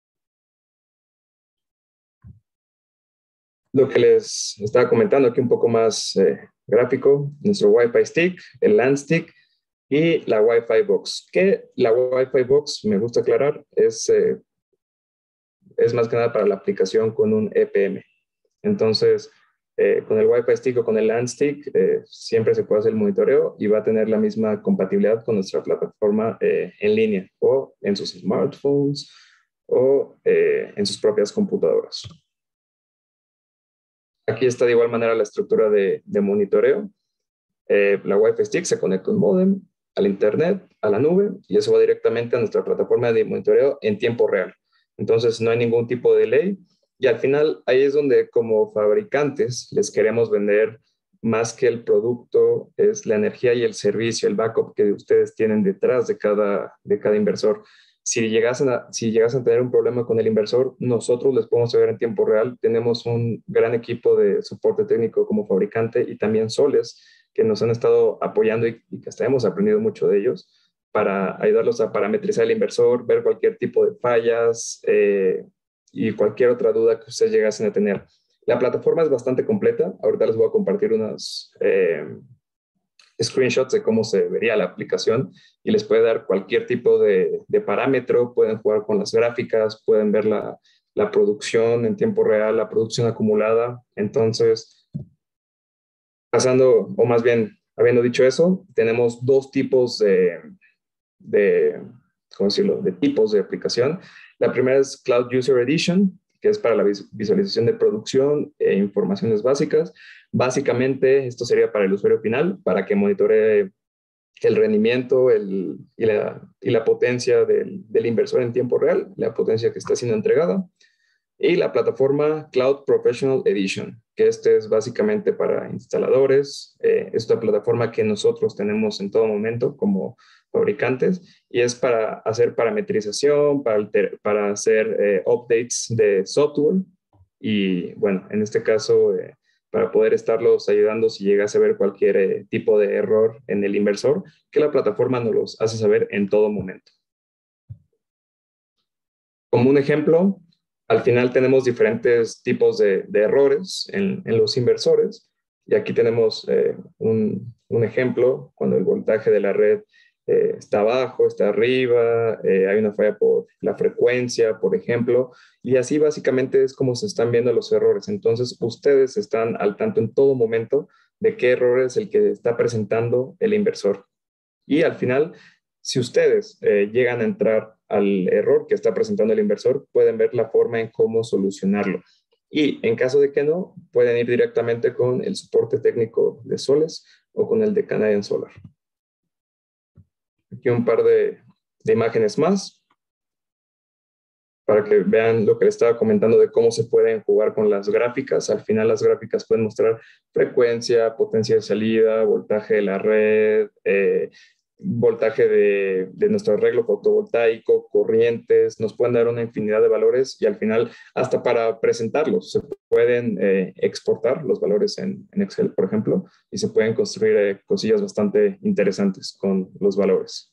Lo que les estaba comentando aquí un poco más gráfico, nuestro Wi-Fi stick, el LAN stick y la Wi-Fi box. Que la Wi-Fi box, me gusta aclarar, es más que nada para la aplicación con un EPM. Entonces, con el Wi-Fi stick o con el LAN stick, siempre se puede hacer el monitoreo y va a tener la misma compatibilidad con nuestra plataforma en línea o en sus smartphones o en sus propias computadoras. Aquí está de igual manera la estructura de monitoreo. La Wi-Fi stick se conecta a un módem, al internet, a la nube, y eso va directamente a nuestra plataforma de monitoreo en tiempo real. Entonces no hay ningún tipo de delay, y al final ahí es donde como fabricantes les queremos vender más que el producto, es la energía y el servicio, el backup que ustedes tienen detrás de cada inversor. Si llegasen a tener un problema con el inversor, nosotros les podemos ayudar en tiempo real. Tenemos un gran equipo de soporte técnico como fabricante y también Soles, que nos han estado apoyando y que hasta hemos aprendido mucho de ellos para ayudarlos a parametrizar el inversor, ver cualquier tipo de fallas y cualquier otra duda que ustedes llegasen a tener. La plataforma es bastante completa. Ahorita les voy a compartir unos screenshots de cómo se vería la aplicación y les puede dar cualquier tipo de parámetro. Pueden jugar con las gráficas, pueden ver la producción en tiempo real, la producción acumulada. Entonces, pasando, o más bien, habiendo dicho eso, tenemos dos tipos ¿cómo decirlo?, de tipos de aplicación. La primera es Cloud User Edition, que es para la visualización de producción e informaciones básicas. Básicamente, esto sería para el usuario final, para que monitoree el rendimiento y la potencia del inversor en tiempo real, la potencia que está siendo entregada. Y la plataforma Cloud Professional Edition, que este es básicamente para instaladores. Es una plataforma que nosotros tenemos en todo momento como fabricantes y es para hacer parametrización, para hacer updates de software y, bueno, en este caso, para poder estarlos ayudando si llegase a ver cualquier tipo de error en el inversor, que la plataforma nos los hace saber en todo momento. Como un ejemplo, al final tenemos diferentes tipos de errores en los inversores y aquí tenemos un ejemplo cuando el voltaje de la red está abajo, está arriba, hay una falla por la frecuencia, por ejemplo, y así básicamente es como se están viendo los errores. Entonces, ustedes están al tanto en todo momento de qué error es el que está presentando el inversor. Y al final, si ustedes llegan a entrar al error que está presentando el inversor, pueden ver la forma en cómo solucionarlo. Y en caso de que no, pueden ir directamente con el soporte técnico de Soles o con el de Canadian Solar. Aquí un par de imágenes más para que vean lo que les estaba comentando de cómo se pueden jugar con las gráficas. Al final las gráficas pueden mostrar frecuencia, potencia de salida, voltaje de la red, voltaje de nuestro arreglo fotovoltaico, corrientes, nos pueden dar una infinidad de valores y al final hasta para presentarlos se pueden exportar los valores en Excel, por ejemplo, y se pueden construir cosillas bastante interesantes con los valores.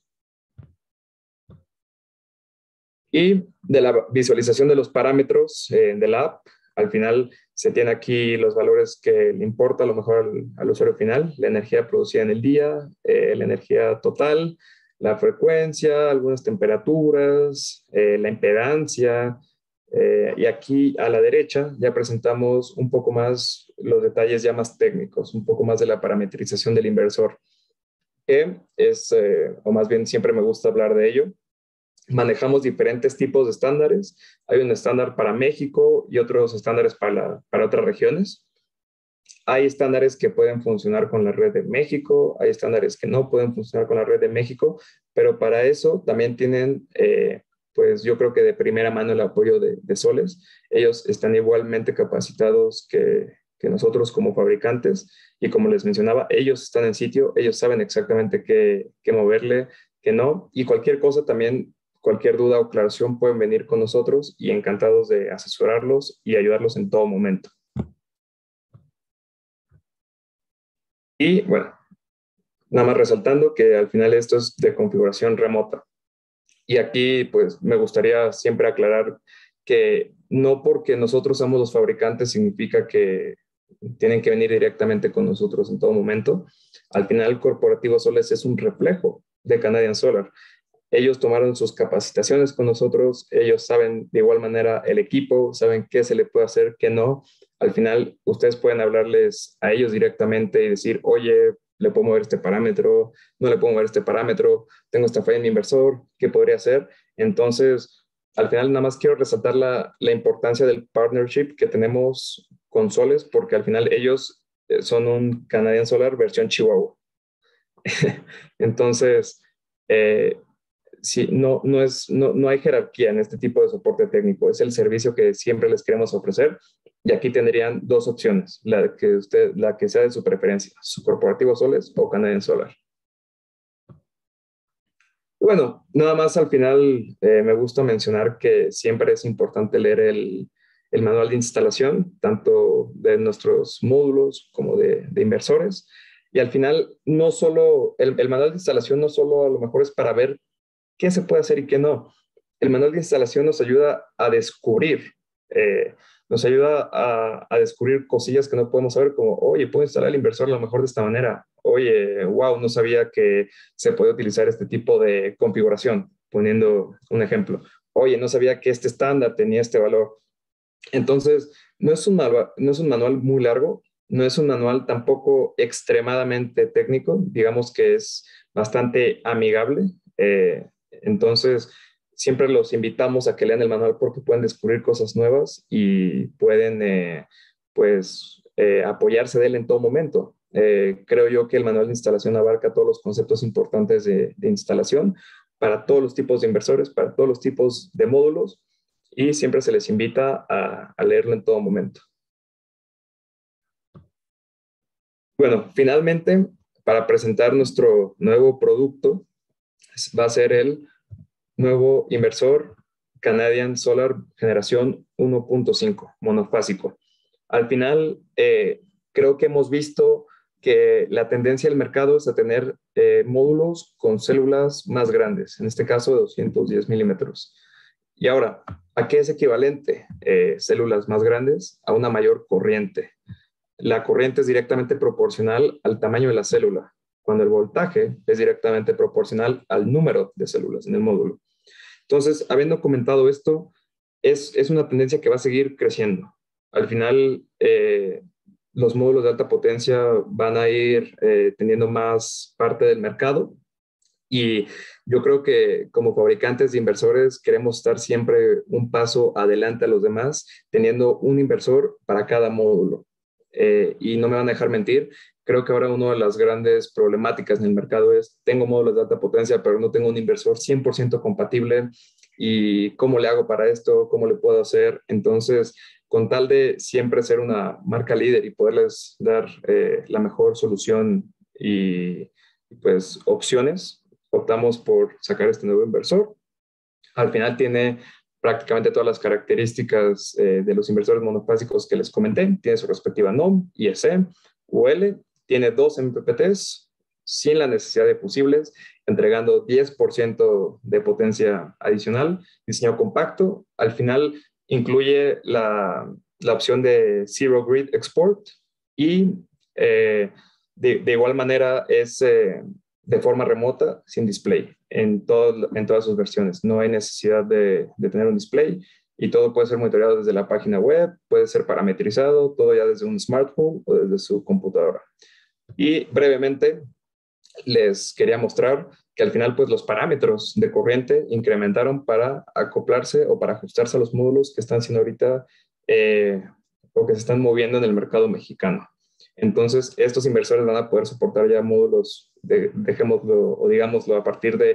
Y de la visualización de los parámetros de la app, al final se tiene aquí los valores que le importa a lo mejor al usuario final, la energía producida en el día, la energía total, la frecuencia, algunas temperaturas, la impedancia. Y aquí a la derecha ya presentamos un poco más los detalles ya más técnicos, un poco más de la parametrización del inversor, que es, o más bien siempre me gusta hablar de ello. Manejamos diferentes tipos de estándares. Hay un estándar para México y otros estándares para otras regiones. Hay estándares que pueden funcionar con la red de México, hay estándares que no pueden funcionar con la red de México, pero para eso también tienen, pues yo creo que de primera mano el apoyo de Soles. Ellos están igualmente capacitados que nosotros como fabricantes y como les mencionaba, ellos están en sitio, ellos saben exactamente qué moverle, qué no, y cualquier cosa también, cualquier duda o aclaración pueden venir con nosotros y encantados de asesorarlos y ayudarlos en todo momento. Y bueno, nada más resaltando que al final esto es de configuración remota. Y aquí pues me gustaría siempre aclarar que no porque nosotros somos los fabricantes significa que tienen que venir directamente con nosotros en todo momento. Al final Corporativo Soles es un reflejo de Canadian Solar. Ellos tomaron sus capacitaciones con nosotros, ellos saben de igual manera el equipo, saben qué se le puede hacer, qué no. Al final, ustedes pueden hablarles a ellos directamente y decir, oye, le puedo mover este parámetro, no le puedo mover este parámetro, tengo esta falla en mi inversor, ¿qué podría hacer? Entonces, al final nada más quiero resaltar la importancia del partnership que tenemos con Soles, porque al final ellos son un Canadian Solar versión Chihuahua. Entonces, sí, no hay jerarquía en este tipo de soporte técnico, es el servicio que siempre les queremos ofrecer y aquí tendrían dos opciones, la que sea de su preferencia, su Corporativo Soles o Canadian Solar. Bueno, nada más al final me gusta mencionar que siempre es importante leer el manual de instalación, tanto de nuestros módulos como de inversores. Y al final, no solo, el manual de instalación no solo a lo mejor es para ver qué se puede hacer y qué no. El manual de instalación nos ayuda a descubrir, nos ayuda a descubrir cosillas que no podemos saber, como, oye, puedo instalar el inversor a lo mejor de esta manera. Oye, wow, no sabía que se puede utilizar este tipo de configuración, poniendo un ejemplo. Oye, no sabía que este estándar tenía este valor. Entonces, no es un manual muy largo, no es un manual tampoco extremadamente técnico, digamos que es bastante amigable. Entonces, siempre los invitamos a que lean el manual porque pueden descubrir cosas nuevas y pueden, apoyarse de él en todo momento. Creo yo que el manual de instalación abarca todos los conceptos importantes de instalación para todos los tipos de inversores, para todos los tipos de módulos y siempre se les invita a leerlo en todo momento. Bueno, finalmente, para presentar nuestro nuevo producto, va a ser el nuevo inversor Canadian Solar generación 1.5, monofásico. Al final, creo que hemos visto que la tendencia del mercado es a tener módulos con células más grandes, en este caso de 210 milímetros. Y ahora, ¿a qué es equivalente células más grandes? A una mayor corriente. La corriente es directamente proporcional al tamaño de la célula, cuando el voltaje es directamente proporcional al número de células en el módulo. Entonces, habiendo comentado esto, es una tendencia que va a seguir creciendo. Al final, los módulos de alta potencia van a ir teniendo más parte del mercado Y yo creo que como fabricantes de inversores queremos estar siempre un paso adelante a los demás, teniendo un inversor para cada módulo. Y no me van a dejar mentir, creo que ahora una de las grandes problemáticas en el mercado es, tengo módulos de alta potencia, pero no tengo un inversor 100% compatible. ¿Y cómo le hago para esto? ¿Cómo le puedo hacer? Entonces, con tal de siempre ser una marca líder y poderles dar la mejor solución y pues opciones, optamos por sacar este nuevo inversor. Al final tiene prácticamente todas las características de los inversores monofásicos que les comenté. Tiene su respectiva NOM, ISE, UL, tiene 2 MPPTs sin la necesidad de fusibles, entregando 10% de potencia adicional, diseño compacto. Al final incluye la opción de Zero Grid Export y de igual manera es de forma remota, sin display, en todas sus versiones. No hay necesidad de tener un display y todo puede ser monitoreado desde la página web, puede ser parametrizado, todo ya desde un smartphone o desde su computadora. Y brevemente les quería mostrar que al final pues los parámetros de corriente incrementaron para acoplarse o para ajustarse a los módulos que están siendo ahorita o que se están moviendo en el mercado mexicano. Entonces, estos inversores van a poder soportar ya módulos, dejémoslo o digámoslo, a partir de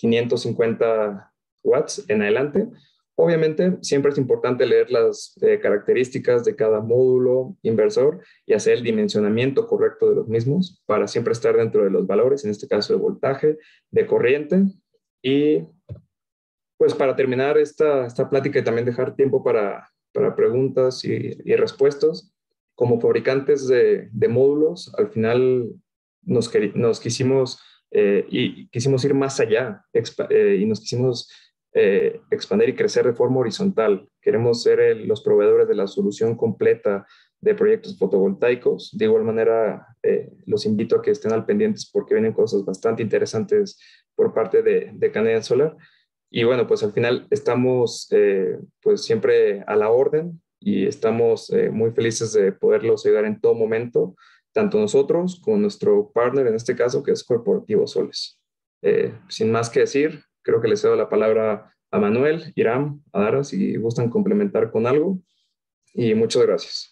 550 watts en adelante. Obviamente, siempre es importante leer las características de cada módulo inversor y hacer el dimensionamiento correcto de los mismos para siempre estar dentro de los valores, en este caso de voltaje, de corriente. Y pues para terminar esta plática y también dejar tiempo para preguntas y respuestas, como fabricantes de módulos, al final nos quisimos y quisimos ir más allá y nos quisimos expandir y crecer de forma horizontal. Queremos ser los proveedores de la solución completa de proyectos fotovoltaicos. De igual manera, los invito a que estén al pendientes porque vienen cosas bastante interesantes por parte de Canadian Solar. Y bueno, pues al final estamos pues siempre a la orden y estamos muy felices de poderlos ayudar en todo momento, tanto nosotros como nuestro partner en este caso, que es Corporativo Soles. Sin más que decir, creo que les cedo la palabra a Manuel, Iram, a Dara, si gustan complementar con algo. Y muchas gracias.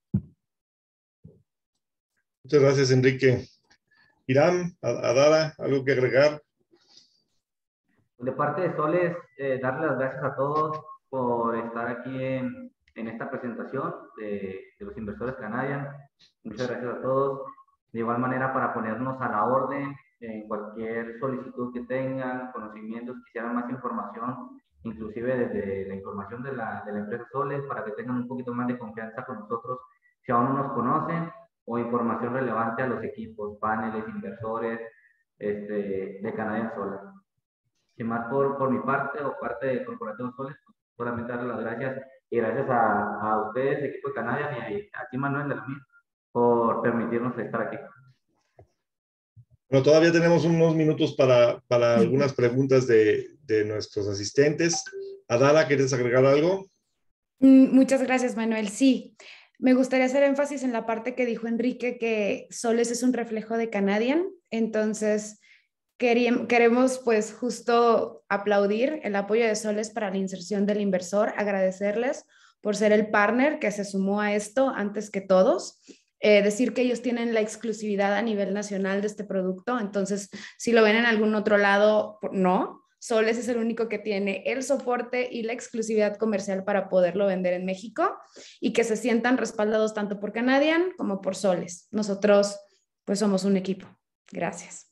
Muchas gracias, Enrique. Iram, Adara, ¿algo que agregar? De parte de Soles, darle las gracias a todos por estar aquí en esta presentación de los inversores Canadian. Muchas gracias a todos. De igual manera, para ponernos a la orden en cualquier solicitud que tengan, conocimientos, quisieran más información, inclusive desde la información de la empresa Soles, para que tengan un poquito más de confianza con nosotros, si aún no nos conocen, o información relevante a los equipos, paneles, inversores de Canadian Solar. Sin más por mi parte o parte de Corporativo Soles, solamente darle las gracias y gracias a ustedes, equipo de Canadian, y a ti, Manuel, de la MIR, por permitirnos estar aquí. Bueno, todavía tenemos unos minutos para algunas preguntas de nuestros asistentes. Adara, ¿quieres agregar algo? Muchas gracias, Manuel. Sí, me gustaría hacer énfasis en la parte que dijo Enrique, que Soles es un reflejo de Canadian. Entonces, queremos pues justo aplaudir el apoyo de Soles para la inserción del inversor, agradecerles por ser el partner que se sumó a esto antes que todos. Decir que ellos tienen la exclusividad a nivel nacional de este producto, entonces si lo ven en algún otro lado, no. Soles es el único que tiene el soporte y la exclusividad comercial para poderlo vender en México y que se sientan respaldados tanto por Canadian como por Soles. Nosotros pues somos un equipo. Gracias.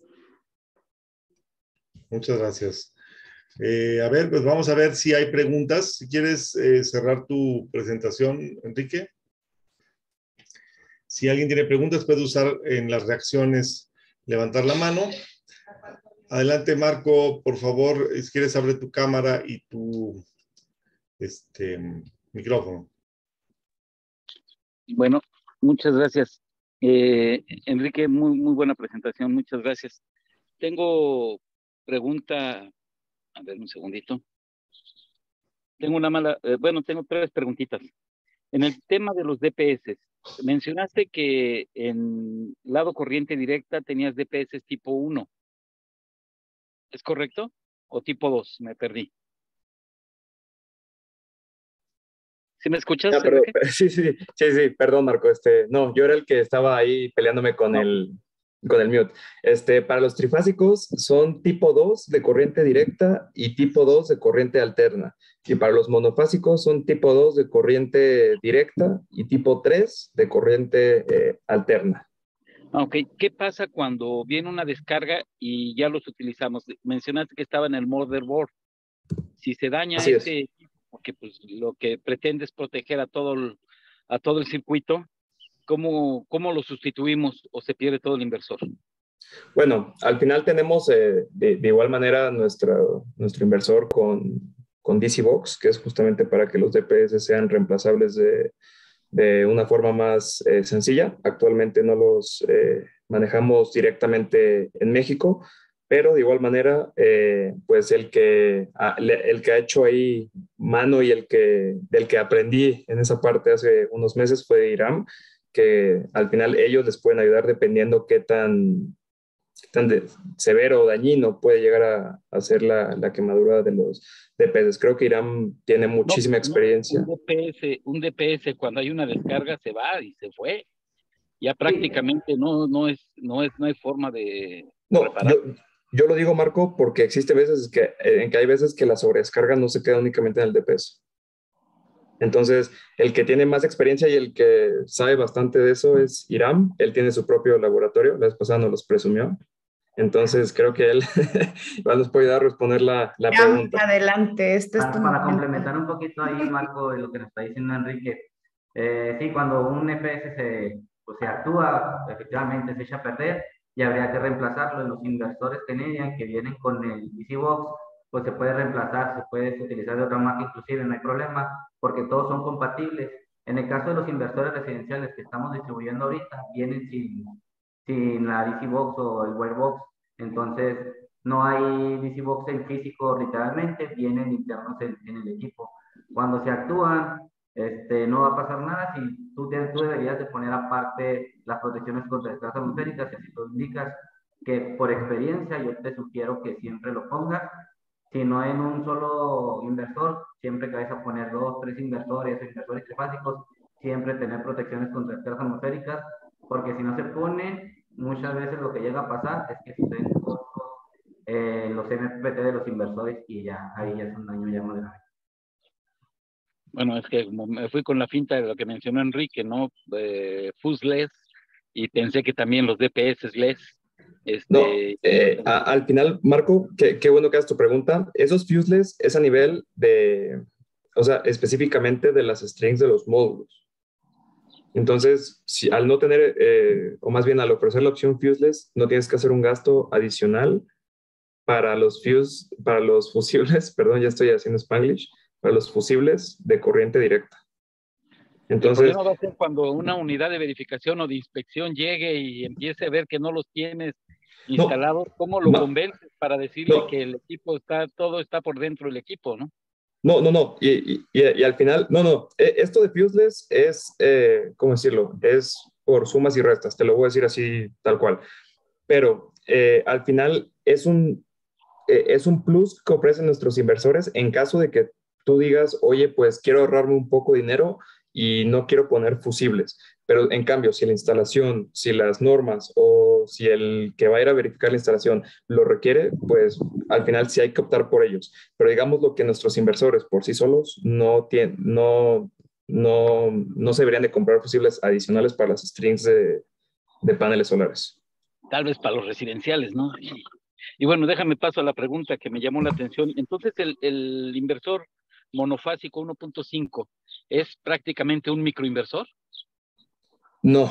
Muchas gracias. A ver, pues vamos a ver si hay preguntas. Si quieres cerrar tu presentación, Enrique. Si alguien tiene preguntas, puede usar en las reacciones levantar la mano. Adelante, Marco, por favor, si quieres abre tu cámara y tu micrófono. Bueno, muchas gracias. Enrique, muy buena presentación, muchas gracias. Tengo pregunta, a ver un segundito. Tengo tengo 3 preguntitas. En el tema de los DPS, mencionaste que en lado corriente directa tenías DPS tipo 1. ¿Es correcto? ¿O tipo 2? Me perdí. ¿Sí me escuchas, Enrique? Sí, perdón, Marco. No, yo era el que estaba ahí peleándome con No. con el mute. Para los trifásicos son tipo 2 de corriente directa y tipo 2 de corriente alterna. Y para los monofásicos son tipo 2 de corriente directa y tipo 3 de corriente alterna. Ok, ¿qué pasa cuando viene una descarga y ya los utilizamos? Mencionaste que estaba en el motherboard. Si se daña Así es. porque pues lo que pretende es proteger a a todo el circuito, ¿cómo lo sustituimos o se pierde todo el inversor? Bueno, al final tenemos de igual manera nuestro inversor con DC Box, que es justamente para que los DPS sean reemplazables de una forma más sencilla. Actualmente no los manejamos directamente en México, pero de igual manera, pues el que ha hecho ahí mano y del que aprendí en esa parte hace unos meses fue Iram, que al final ellos les pueden ayudar dependiendo qué tan severo o dañino puede llegar a ser la quemadura de los DPS. Creo que Irán tiene muchísima experiencia. Un DPS cuando hay una descarga se va y se fue. Ya prácticamente no hay forma de No, reparar. yo lo digo, Marco, porque existe veces en que hay veces que la sobredescarga no se queda únicamente en el DPS. Entonces, el que tiene más experiencia y el que sabe bastante de eso es Iram. Él tiene su propio laboratorio, la vez pasada nos los presumió. Entonces, creo que él nos puede ayudar a responder la pregunta. Adelante, este es tu Para momento. complementar un poquito ahí, Marco, de lo que nos está diciendo Enrique, sí, cuando un EPS pues, se actúa, efectivamente se echa a perder y habría que reemplazarlo. En los inversores Canadian que vienen con el DC Box, pues se puede reemplazar, se puede utilizar de otra marca inclusive, no hay problema, porque todos son compatibles. En el caso de los inversores residenciales que estamos distribuyendo ahorita, vienen sin la DC Box o el Wirebox, entonces no hay DC Box en físico literalmente, vienen internos en el equipo. Cuando se actúan, no va a pasar nada si tú deberías de poner aparte las protecciones contra descargas atmosféricas, y así tú indicas que por experiencia yo te sugiero que siempre lo pongas, si no en un solo inversor, siempre que vayas a poner 2, 3 inversores trifásicos, siempre tener protecciones contra descargas atmosféricas, porque si no se pone, muchas veces lo que llega a pasar es que suceden los MPT de los inversores y ya ahí ya es un daño ya más grave. Bueno, es que como me fui con la finta de lo que mencionó Enrique, ¿no? Fuseless, y pensé que también los DPS less. No, al final, Marco, qué bueno que hagas tu pregunta. Esos fuseless es a nivel o sea, específicamente de las strings de los módulos. Entonces, si, al no tener, o más bien al ofrecer la opción fuseless, no tienes que hacer un gasto adicional para los fusibles, perdón, ya estoy haciendo Spanglish, para los fusibles de corriente directa. Entonces, el problema va a ser cuando una unidad de verificación o de inspección llegue y empiece a ver que no los tienes instalados, ¿cómo lo convences para decirle que el equipo todo está por dentro del equipo, ¿no? No. Y al final, esto de fuseless es, ¿cómo decirlo? Es por sumas y restas, te lo voy a decir así, tal cual. Pero al final es un plus que ofrecen nuestros inversores en caso de que tú digas, oye, pues quiero ahorrarme un poco de dinero y no quiero poner fusibles. Pero en cambio, si la instalación, si las normas o si el que va a ir a verificar la instalación lo requiere, pues al final sí hay que optar por ellos. Pero digamos lo que nuestros inversores por sí solos no se deberían de comprar fusibles adicionales para las strings de paneles solares. Tal vez para los residenciales, ¿no? Y bueno, déjame paso a la pregunta que me llamó la atención. Entonces, el inversor monofásico 1.5 es prácticamente un microinversor. No.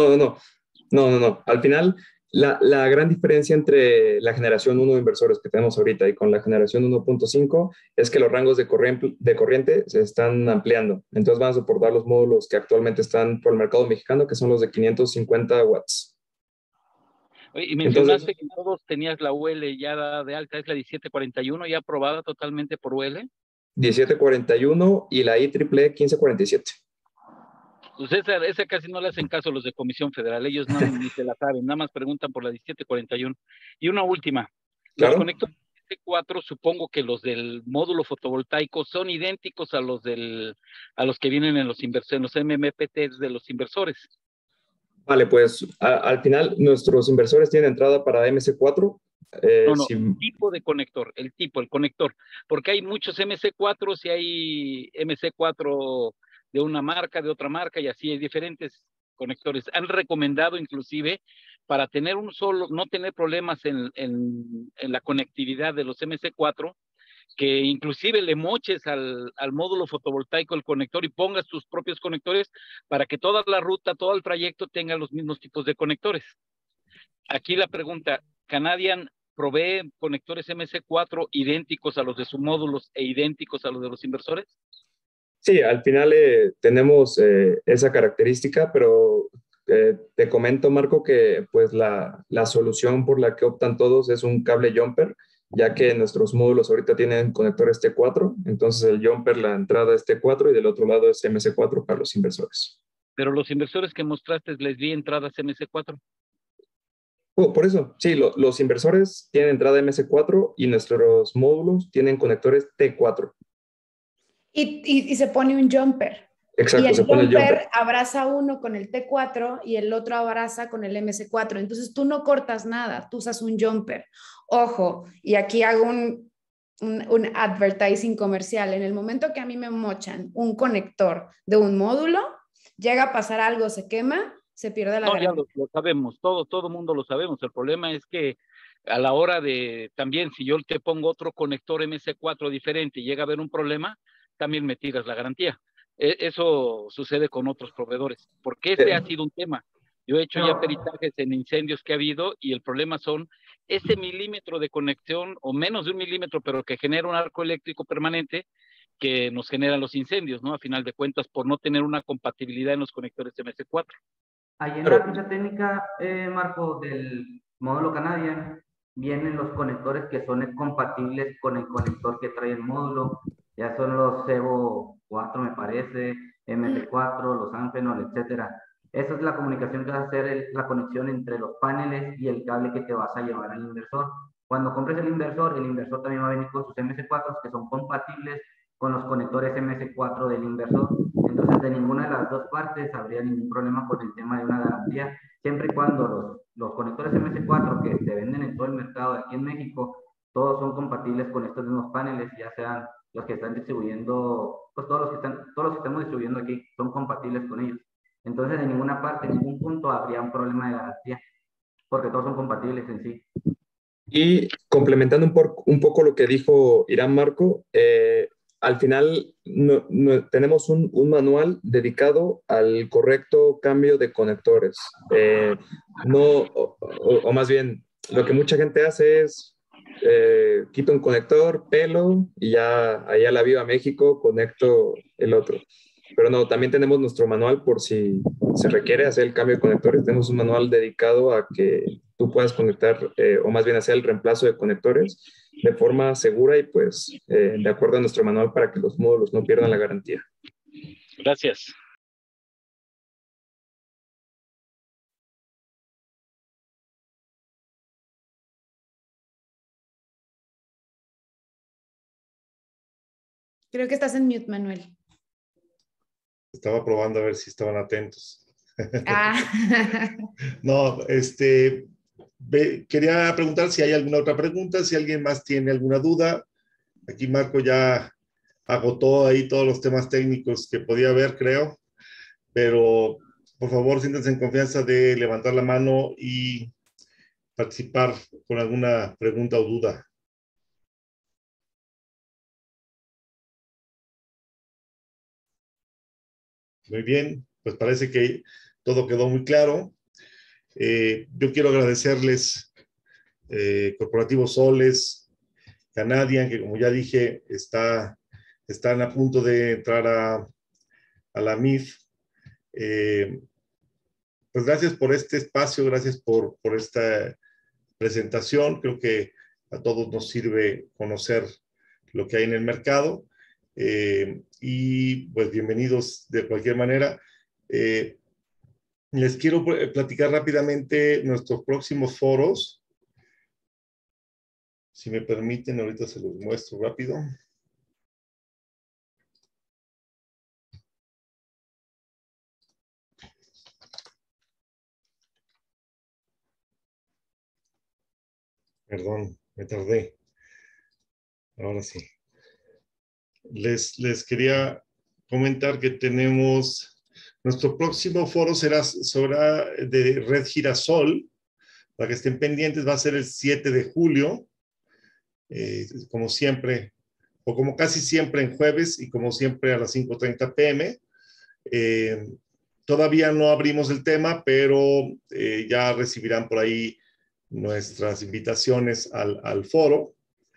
Al final, la gran diferencia entre la generación 1 de inversores que tenemos ahorita y con la generación 1.5 es que los rangos de corriente se están ampliando. Entonces van a soportar los módulos que actualmente están por el mercado mexicano, que son los de 550 watts. Oye, y mencionaste que todos tenías la UL ya de alta, es la 1741, ya aprobada totalmente por UL. 1741 y la IEEE 1547. Pues esa casi no le hacen caso los de Comisión Federal, ellos ni se la saben, nada más preguntan por la 1741. Y una última, ¿Claro? MS4, supongo que los del módulo fotovoltaico son idénticos a los que vienen en los MMPTs de los inversores. Vale, pues al final nuestros inversores tienen entrada para MC4. No, el tipo de conector, el conector, porque hay muchos MC4 y hay MC4 de una marca, de otra marca, y así hay diferentes conectores. Han recomendado inclusive para tener un solo, no tener problemas en la conectividad de los MC4, que inclusive le moches al módulo fotovoltaico el conector y pongas tus propios conectores para que toda la ruta, todo el trayecto tenga los mismos tipos de conectores. Aquí la pregunta, ¿Canadian provee conectores MC4 idénticos a los de sus módulos e idénticos a los de los inversores? Sí, al final tenemos esa característica, pero te comento, Marco, que pues la solución por la que optan todos es un cable jumper, ya que nuestros módulos ahorita tienen conectores T4, entonces el jumper, la entrada es T4 y del otro lado es MC4 para los inversores. Pero los inversores que mostraste les di entradas MC4. Por eso, sí, los inversores tienen entrada MS4 y nuestros módulos tienen conectores T4. Y se pone un jumper. Exacto, y el se pone el jumper. Abraza uno con el T4 y el otro abraza con el MS4. Entonces tú no cortas nada, tú usas un jumper. Ojo, y aquí hago un advertising comercial. En el momento que a mí me mochan un conector de un módulo, llega a pasar algo, se quema, se pierde la garantía. No, ya lo sabemos, todo mundo lo sabemos. El problema es que a la hora de, también si yo te pongo otro conector MS4 diferente y llega a haber un problema, también me tiras la garantía. Eso sucede con otros proveedores, porque ha sido un tema. Yo he hecho ya peritajes en incendios que ha habido y el problema son ese milímetro de conexión o menos de un milímetro, pero que genera un arco eléctrico permanente que nos generan los incendios, ¿no? A final de cuentas, por no tener una compatibilidad en los conectores MS4. Ahí en la ficha técnica, Marco, del módulo Canadian, vienen los conectores que son compatibles con el conector que trae el módulo. Ya son los Cevo 4, me parece, MS4, los Amphenol, etcétera. Esa es la comunicación que va a hacer la conexión entre los paneles y el cable que te vas a llevar al inversor. Cuando compres el inversor también va a venir con sus MS4 que son compatibles con los conectores MS4 del inversor. Entonces, de ninguna de las dos partes habría ningún problema con el tema de una garantía, siempre y cuando los conectores MS4 que se venden en todo el mercado aquí en México, todos son compatibles con estos mismos paneles, ya sean los que están distribuyendo, pues todos los que estamos distribuyendo aquí son compatibles con ellos. Entonces, de ninguna parte, en ningún punto habría un problema de garantía, porque todos son compatibles en sí. Y complementando un poco lo que dijo Irán, Marco, al final tenemos un manual dedicado al correcto cambio de conectores. O más bien, lo que mucha gente hace es quito un conector, pelo y ya allá la Viva México conecto el otro. Pero no, también tenemos nuestro manual por si se requiere hacer el cambio de conectores. Tenemos un manual dedicado a que tú puedas conectar, o más bien hacer el reemplazo de conectores de forma segura y pues de acuerdo a nuestro manual para que los módulos no pierdan la garantía. Gracias. Creo que estás en mute, Manuel. Estaba probando a ver si estaban atentos. Ah. No, quería preguntar si hay alguna otra pregunta, si alguien más tiene alguna duda. Aquí Marco ya agotó ahí todos los temas técnicos que podía haber, creo. Pero, por favor, siéntanse en confianza de levantar la mano y participar con alguna pregunta o duda. Muy bien, pues parece que todo quedó muy claro. Yo quiero agradecerles Corporativo Soles, Canadian, que como ya dije, están a punto de entrar a la MIF. Pues gracias por este espacio, gracias por esta presentación. Creo que a todos nos sirve conocer lo que hay en el mercado. Y pues bienvenidos de cualquier manera. Les quiero platicar rápidamente nuestros próximos foros. Si me permiten, ahorita se los muestro rápido. Perdón, me tardé. Ahora sí. Les quería comentar que tenemos, nuestro próximo foro será sobre de Red Girasol, para que estén pendientes, va a ser el 7 de julio, como siempre, o como casi siempre en jueves y como siempre a las 5:30 p.m. Todavía no abrimos el tema, pero ya recibirán por ahí nuestras invitaciones al foro.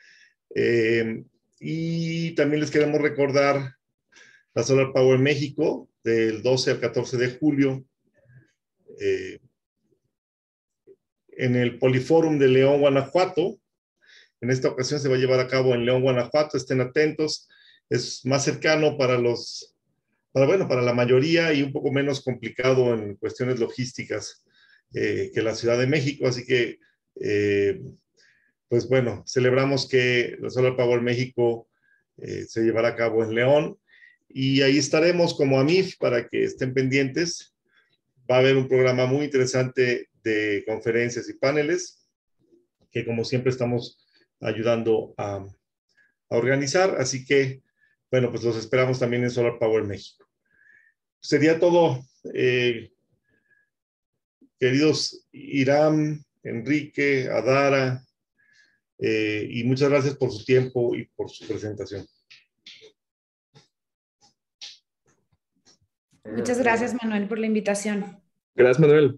Y también les queremos recordar la Solar Power México del 12 al 14 de julio en el Poliforum de León, Guanajuato. En esta ocasión se va a llevar a cabo en León, Guanajuato. Estén atentos. Es más cercano para la mayoría y un poco menos complicado en cuestiones logísticas que la Ciudad de México. Así que, pues bueno, celebramos que la Solar Power México se llevará a cabo en León y ahí estaremos como AMIF para que estén pendientes. Va a haber un programa muy interesante de conferencias y paneles que como siempre estamos ayudando a organizar. Así que, bueno, pues los esperamos también en Solar Power México. Sería todo, queridos Hiram, Enrique, Adara, y muchas gracias por su tiempo y por su presentación. Muchas gracias, Manuel, por la invitación. Gracias, Manuel.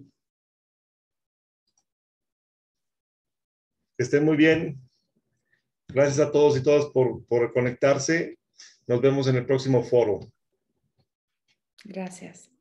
Que estén muy bien. Gracias a todos y todas por conectarse. Nos vemos en el próximo foro. Gracias.